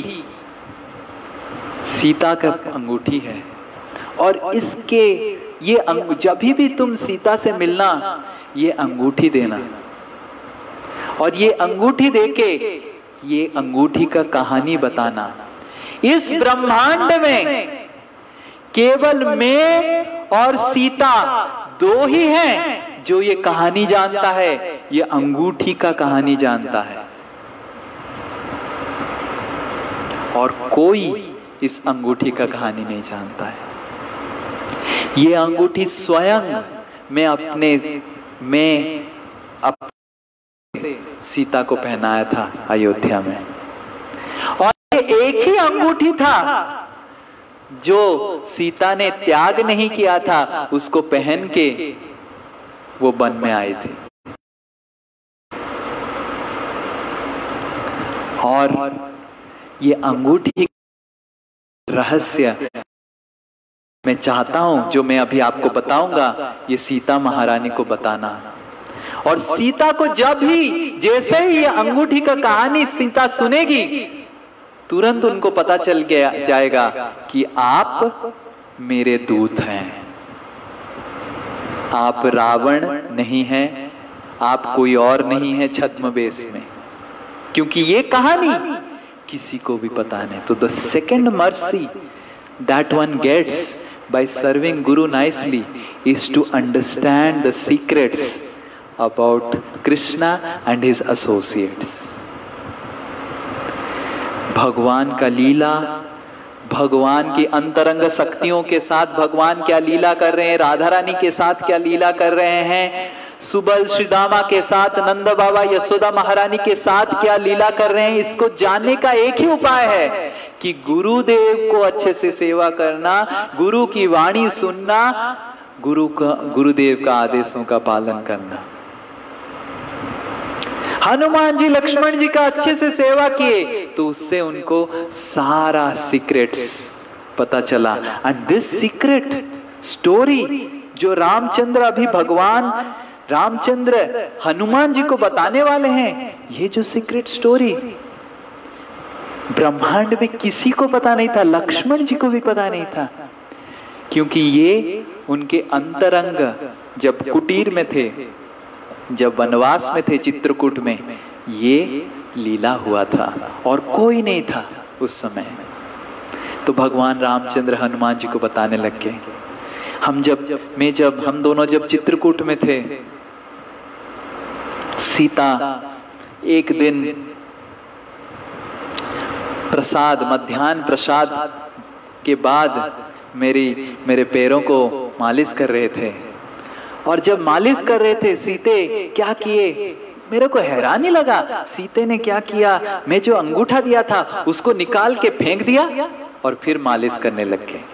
सीता का अंगूठी है, और इसके ये जब भी तुम सीता से मिलना ये अंगूठी देना, और ये अंगूठी देके ये अंगूठी का कहानी बताना। इस ब्रह्मांड में केवल मैं और सीता दो ही हैं जो ये कहानी जानता है, ये अंगूठी का कहानी जानता है, और कोई इस अंगूठी का कहानी नहीं जानता है। ये अंगूठी स्वयं मैं अपने सीता को पहनाया था अयोध्या में, और ये एक ही अंगूठी था जो सीता ने त्याग नहीं किया था, उसको पहन के वो वन में आई थी। और ये अंगूठी रहस्य मैं चाहता हूं, जो मैं अभी आपको बताऊंगा, ये सीता महारानी को बताना। और सीता को जब ही जैसे ही ये अंगूठी का कहानी सीता सुनेगी, तुरंत उनको पता चल गया जाएगा कि आप मेरे दूत हैं, आप रावण नहीं हैं, आप कोई और नहीं है छद्मवेश में, क्योंकि ये कहानी किसी को भी पता नहीं। तो the second mercy that one gets by serving Guru nicely is to understand the secrets about Krishna and his associates. भगवान का लीला, भगवान की अंतरंग शक्तियों के साथ भगवान क्या लीला कर रहे हैं, राधा रानी के साथ क्या लीला कर रहे हैं, सुबल श्रीदामा के साथ नंद बाबा यशोदा महारानी के साथ क्या लीला कर रहे हैं, इसको जानने का एक ही उपाय है कि गुरुदेव को अच्छे से सेवा करना, गुरु की वाणी सुनना, गुरुदेव का आदेशों का पालन करना। हनुमान जी लक्ष्मण जी का अच्छे से सेवा किए तो उससे उनको सारा सीक्रेट्स पता चला। एंड दिस सीक्रेट स्टोरी जो रामचंद्र अभी भगवान रामचंद्र हनुमान जी को बताने वाले हैं, ये जो सीक्रेट स्टोरी ब्रह्मांड में किसी को पता नहीं था, लक्ष्मण जी को भी पता नहीं था, क्योंकि ये उनके अंतरंग जब कुटीर में थे, जब वनवास में थे चित्रकूट में, ये लीला हुआ था और कोई नहीं था उस समय। तो भगवान रामचंद्र हनुमान जी को बताने लग गए। हम दोनों जब चित्रकूट में थे, सीता एक दिन प्रसाद, मध्याह्न प्रसाद के बाद मेरे पैरों को मालिश कर रहे थे, और जब मालिश कर रहे थे सीते क्या किए, मेरे को हैरानी लगा सीते ने क्या किया, मैं जो अंगूठा दिया था उसको निकाल के फेंक दिया और फिर मालिश करने लग गए।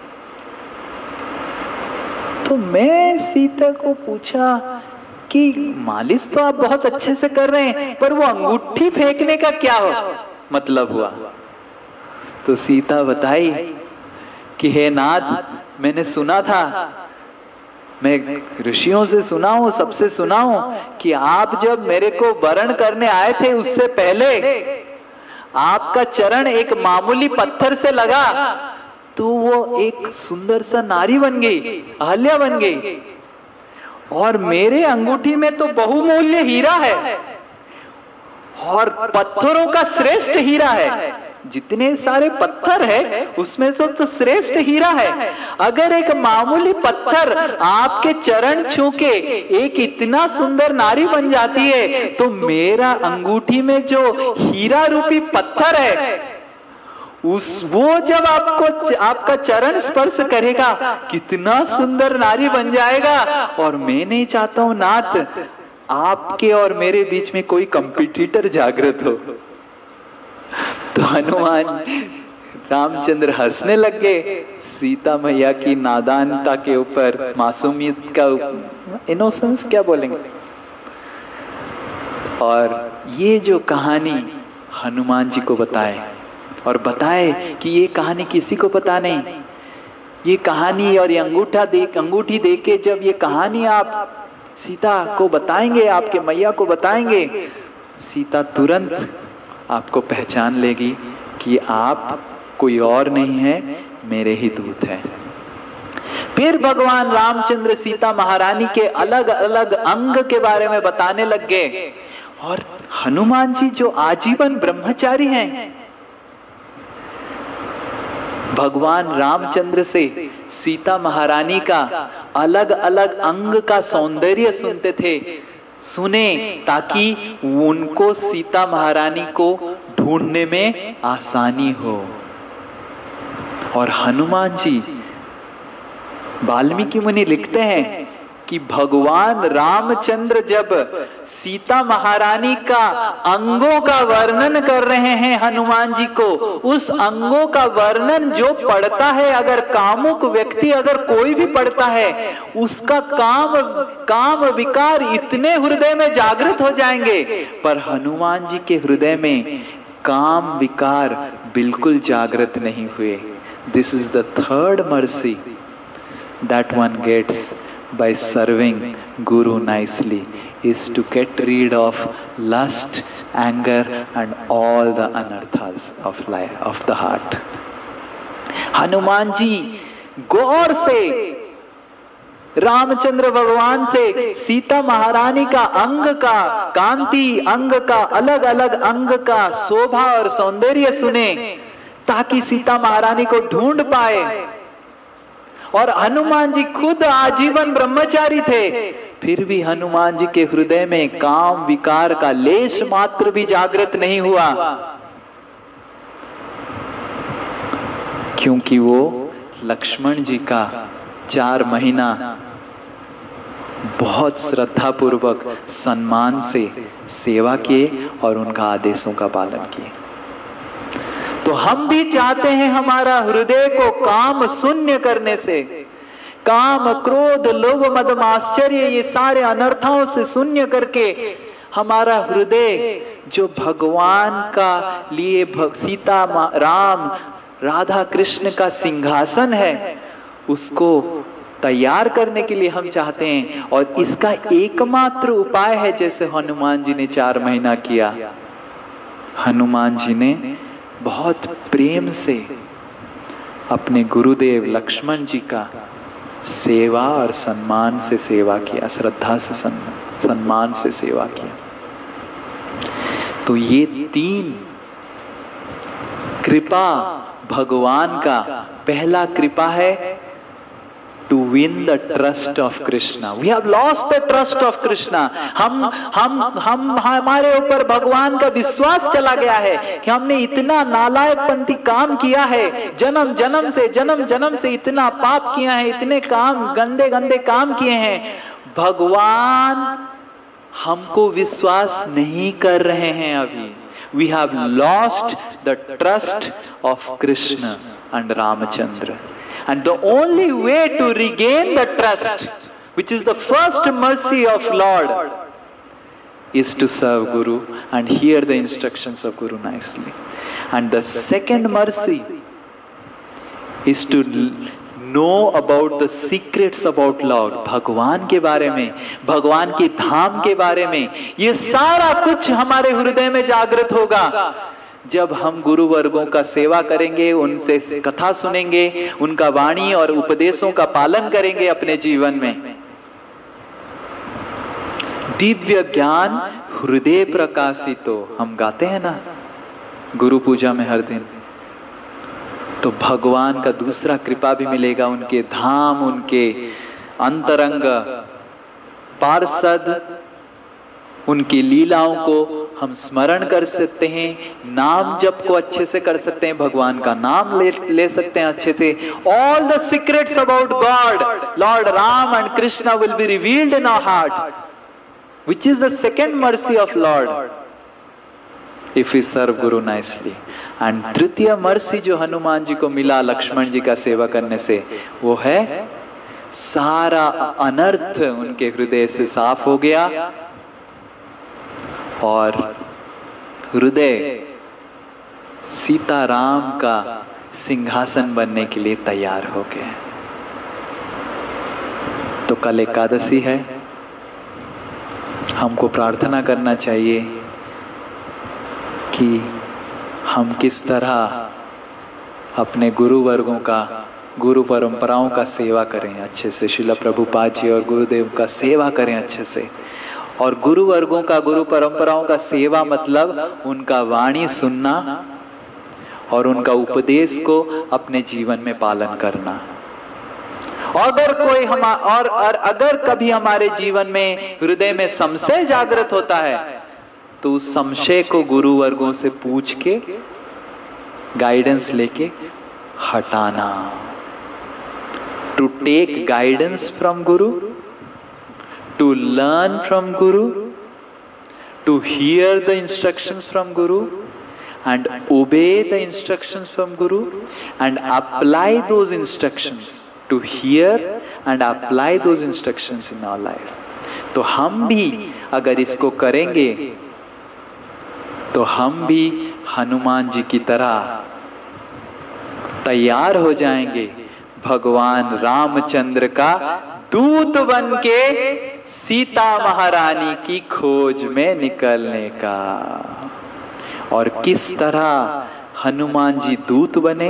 तो मैं सीता को पूछा कि मालिश तो आप बहुत अच्छे से कर रहे हैं, पर वो अंगूठी फेंकने का क्या मतलब हुआ? तो सीता बताई कि हे नाथ, मैंने सुना था, मैं ऋषियों से सुना हूं, सबसे सुना हूं कि आप जब मेरे को वरण करने आए थे उससे पहले आपका चरण एक मामूली पत्थर से लगा तो वो एक सुंदर सा नारी बन गई, अहल्या बन गई, और मेरे अंगूठी में तो बहुमूल्य हीरा है और पत्थरों का श्रेष्ठ हीरा है, जितने सारे पत्थर है उसमें तो श्रेष्ठ हीरा है। अगर एक मामूली पत्थर आपके चरण छू के एक इतना सुंदर नारी बन जाती है, तो मेरा अंगूठी में जो हीरा रूपी पत्थर है वो जब आपका चरण स्पर्श करेगा कितना सुंदर नारी बन जाएगा। और मैं नहीं चाहता हूं नाथ आपके और मेरे बीच में कोई कंपटीटर जागृत हो। तो हनुमान रामचंद्र हंसने लग गए सीता मैया की नादानता के ऊपर, मासूमियत का, इनोसेंस क्या बोलेंगे। और ये जो कहानी हनुमान जी को बताए और बताए कि ये कहानी किसी को पता नहीं, ये कहानी और ये अंगूठी दे के जब ये कहानी आप सीता को बताएंगे, आपके मैया को बताएंगे, सीता तुरंत आपको पहचान लेगी कि आप कोई और नहीं है, मेरे ही दूत हैं। फिर भगवान रामचंद्र सीता महारानी के अलग अलग अंग के बारे में बताने लग गए। और हनुमान जी जो आजीवन ब्रह्मचारी हैं, भगवान रामचंद्र से सीता महारानी का अलग अलग अंग का सौंदर्य सुनते थे, सुने, ताकि उनको सीता महारानी को ढूंढने में आसानी हो। और हनुमान जी, वाल्मीकि मुनि लिखते हैं कि भगवान रामचंद्र जब सीता महारानी का अंगों का वर्णन कर रहे हैं हनुमान जी को, उस अंगों का वर्णन जो पढ़ता है, अगर कामुक व्यक्ति अगर कोई भी पढ़ता है, उसका काम विकार इतने हृदय में जागृत हो जाएंगे। पर हनुमान जी के हृदय में काम विकार बिल्कुल जागृत नहीं हुए। This is the third mercy that one gets by serving Guru nicely, is to get rid of lust, anger and all the anarthas of life, of the heart. Hanuman ji गौर से रामचंद्र भगवान से सीता महारानी का अंग का कांति, अंग का अलग अलग अंग का शोभा और सौंदर्य सुने, ताकि सीता महारानी को ढूंढ पाए। और हनुमान जी खुद आजीवन ब्रह्मचारी थे, फिर भी हनुमान जी के हृदय में काम विकार का लेश मात्र भी जागृत नहीं हुआ, क्योंकि वो लक्ष्मण जी का 4 महीना बहुत श्रद्धा पूर्वक सम्मान से सेवा किए और उनका आदेशों का पालन किए। तो हम भी चाहते हैं हमारा हृदय को काम शून्य करने से, काम क्रोध लोभ मद आश्चर्य ये सारे अनर्थों से शून्य करके हमारा हृदय जो भगवान का लिए सीता राम राधा कृष्ण का सिंहासन है, उसको तैयार करने के लिए हम चाहते हैं। और इसका एकमात्र उपाय है, जैसे हनुमान जी ने 4 महीना किया, हनुमान जी ने बहुत प्रेम से अपने गुरुदेव लक्ष्मण जी का सेवा और सम्मान से सेवा किया, श्रद्धा से सम्मान से सेवा किया। तो ये 3 कृपा भगवान का, पहला कृपा है to win the trust of Krishna. We have lost the trust of Krishna. हमारे ऊपर भगवान का विश्वास चला गया है कि हमने इतना नालायकपंथी काम किया है, जन्म जन्म से इतना पाप किया है, इतने काम गंदे काम किए हैं। भगवान हमको विश्वास नहीं कर रहे हैं अभी। We have lost the trust of Krishna and Ramachandra. And the only way to regain the trust, which is the first mercy of Lord, is to serve Guru and hear the instructions of Guru nicely. And the second mercy is to know about the secrets about Lord, भगवान के बारे में, भगवान के धाम के बारे में। ये सारा कुछ हमारे हृदय में जागृत होगा जब हम गुरु वर्गों का सेवा करेंगे, उनसे कथा सुनेंगे, उनका वाणी और उपदेशों का पालन करेंगे अपने जीवन में। दिव्य ज्ञान हृदय प्रकाशितो, हम गाते हैं ना गुरु पूजा में हर दिन। तो भगवान का दूसरा कृपा भी मिलेगा, उनके धाम, उनके अंतरंग पार्षद, उनकी लीलाओं को हम स्मरण कर सकते हैं, नाम जप को अच्छे से कर सकते हैं, भगवान का नाम ले सकते हैं अच्छे से। All the secrets about God, lord Ram and Krishna will be revealed in our heart, which is the second mercy of lord if we serve guru nicely. And तृतीय मर्सी जो हनुमान जी को मिला लक्ष्मण जी का सेवा करने से, वो है सारा अनर्थ उनके हृदय से साफ हो गया और हृदय सीताराम का सिंहासन बनने के लिए तैयार हो गए। तो कल एकादशी है, हमको प्रार्थना करना चाहिए कि हम किस तरह अपने गुरु वर्गों का, गुरु परंपराओं का सेवा करें अच्छे से, शिला प्रभुपाद जी और गुरुदेव का सेवा करें अच्छे से। और गुरु वर्गों का, गुरु परंपराओं का सेवा मतलब उनका वाणी सुनना और उनका उपदेश को अपने जीवन में पालन करना। अगर कोई और अगर कभी हमारे जीवन में, हृदय में संशय जागृत होता है तो उस संशय को गुरु वर्गों से पूछ के, गाइडेंस लेके हटाना। To take guidance from guru, to learn from guru, to hear the instructions from guru and obey the instructions from Guru and apply those instructions, to hear and apply those instructions in our life। तो हम भी अगर इसको करेंगे तो हम भी हनुमान जी की तरह तैयार हो जाएंगे भगवान रामचंद्र का दूत बन के सीता महारानी की खोज में निकलने का। और किस तरह हनुमान जी दूत बने,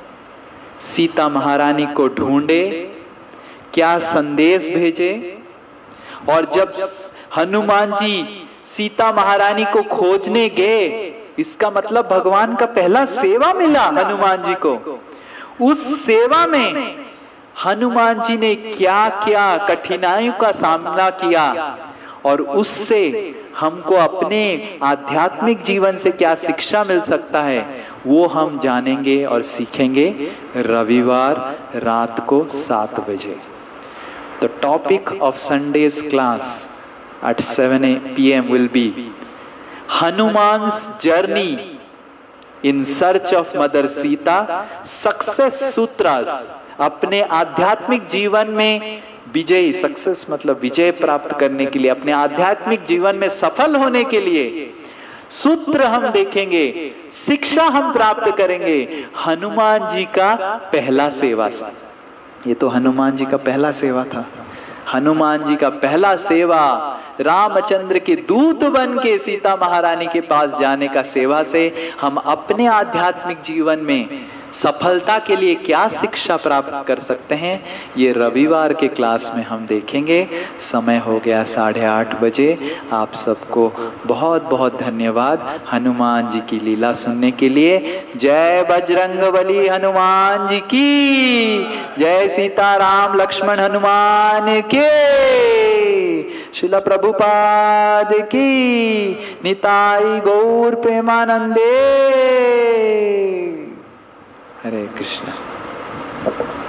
सीता महारानी को ढूंढे, क्या संदेश भेजे। और जब हनुमान जी सीता महारानी को खोजने गए, इसका मतलब भगवान का पहला सेवा मिला हनुमान जी को। उस सेवा में हनुमान जी ने क्या क्या कठिनाइयों का सामना किया और उससे हमको अपने आध्यात्मिक जीवन से क्या शिक्षा मिल सकता है, वो हम जानेंगे और सीखेंगे रविवार रात को 7 बजे। The topic of Sunday's class at 7 p.m. will be Hanuman's journey in search of Mother Sita, success sutras। अपने आध्यात्मिक जीवन में विजय, सक्सेस मतलब विजय प्राप्त करने के लिए, अपने आध्यात्मिक जीवन में सफल होने के लिए सूत्र हम देखेंगे, शिक्षा हम प्राप्त करेंगे हनुमान जी का पहला सेवा से। ये तो हनुमान जी का पहला सेवा था। हनुमान जी का पहला सेवा रामचंद्र के दूत बन के सीता महारानी के पास जाने का सेवा से हम अपने आध्यात्मिक जीवन में सफलता के लिए क्या शिक्षा प्राप्त कर सकते हैं, ये रविवार के क्लास में हम देखेंगे। समय हो गया 8:30 बजे। आप सबको बहुत बहुत धन्यवाद हनुमान जी की लीला सुनने के लिए। जय बजरंगबली हनुमान जी की, जय सीताराम लक्ष्मण हनुमान के, शिला प्रभुपाद की, निताई गौर प्रेमानंदे। हरे कृष्ण।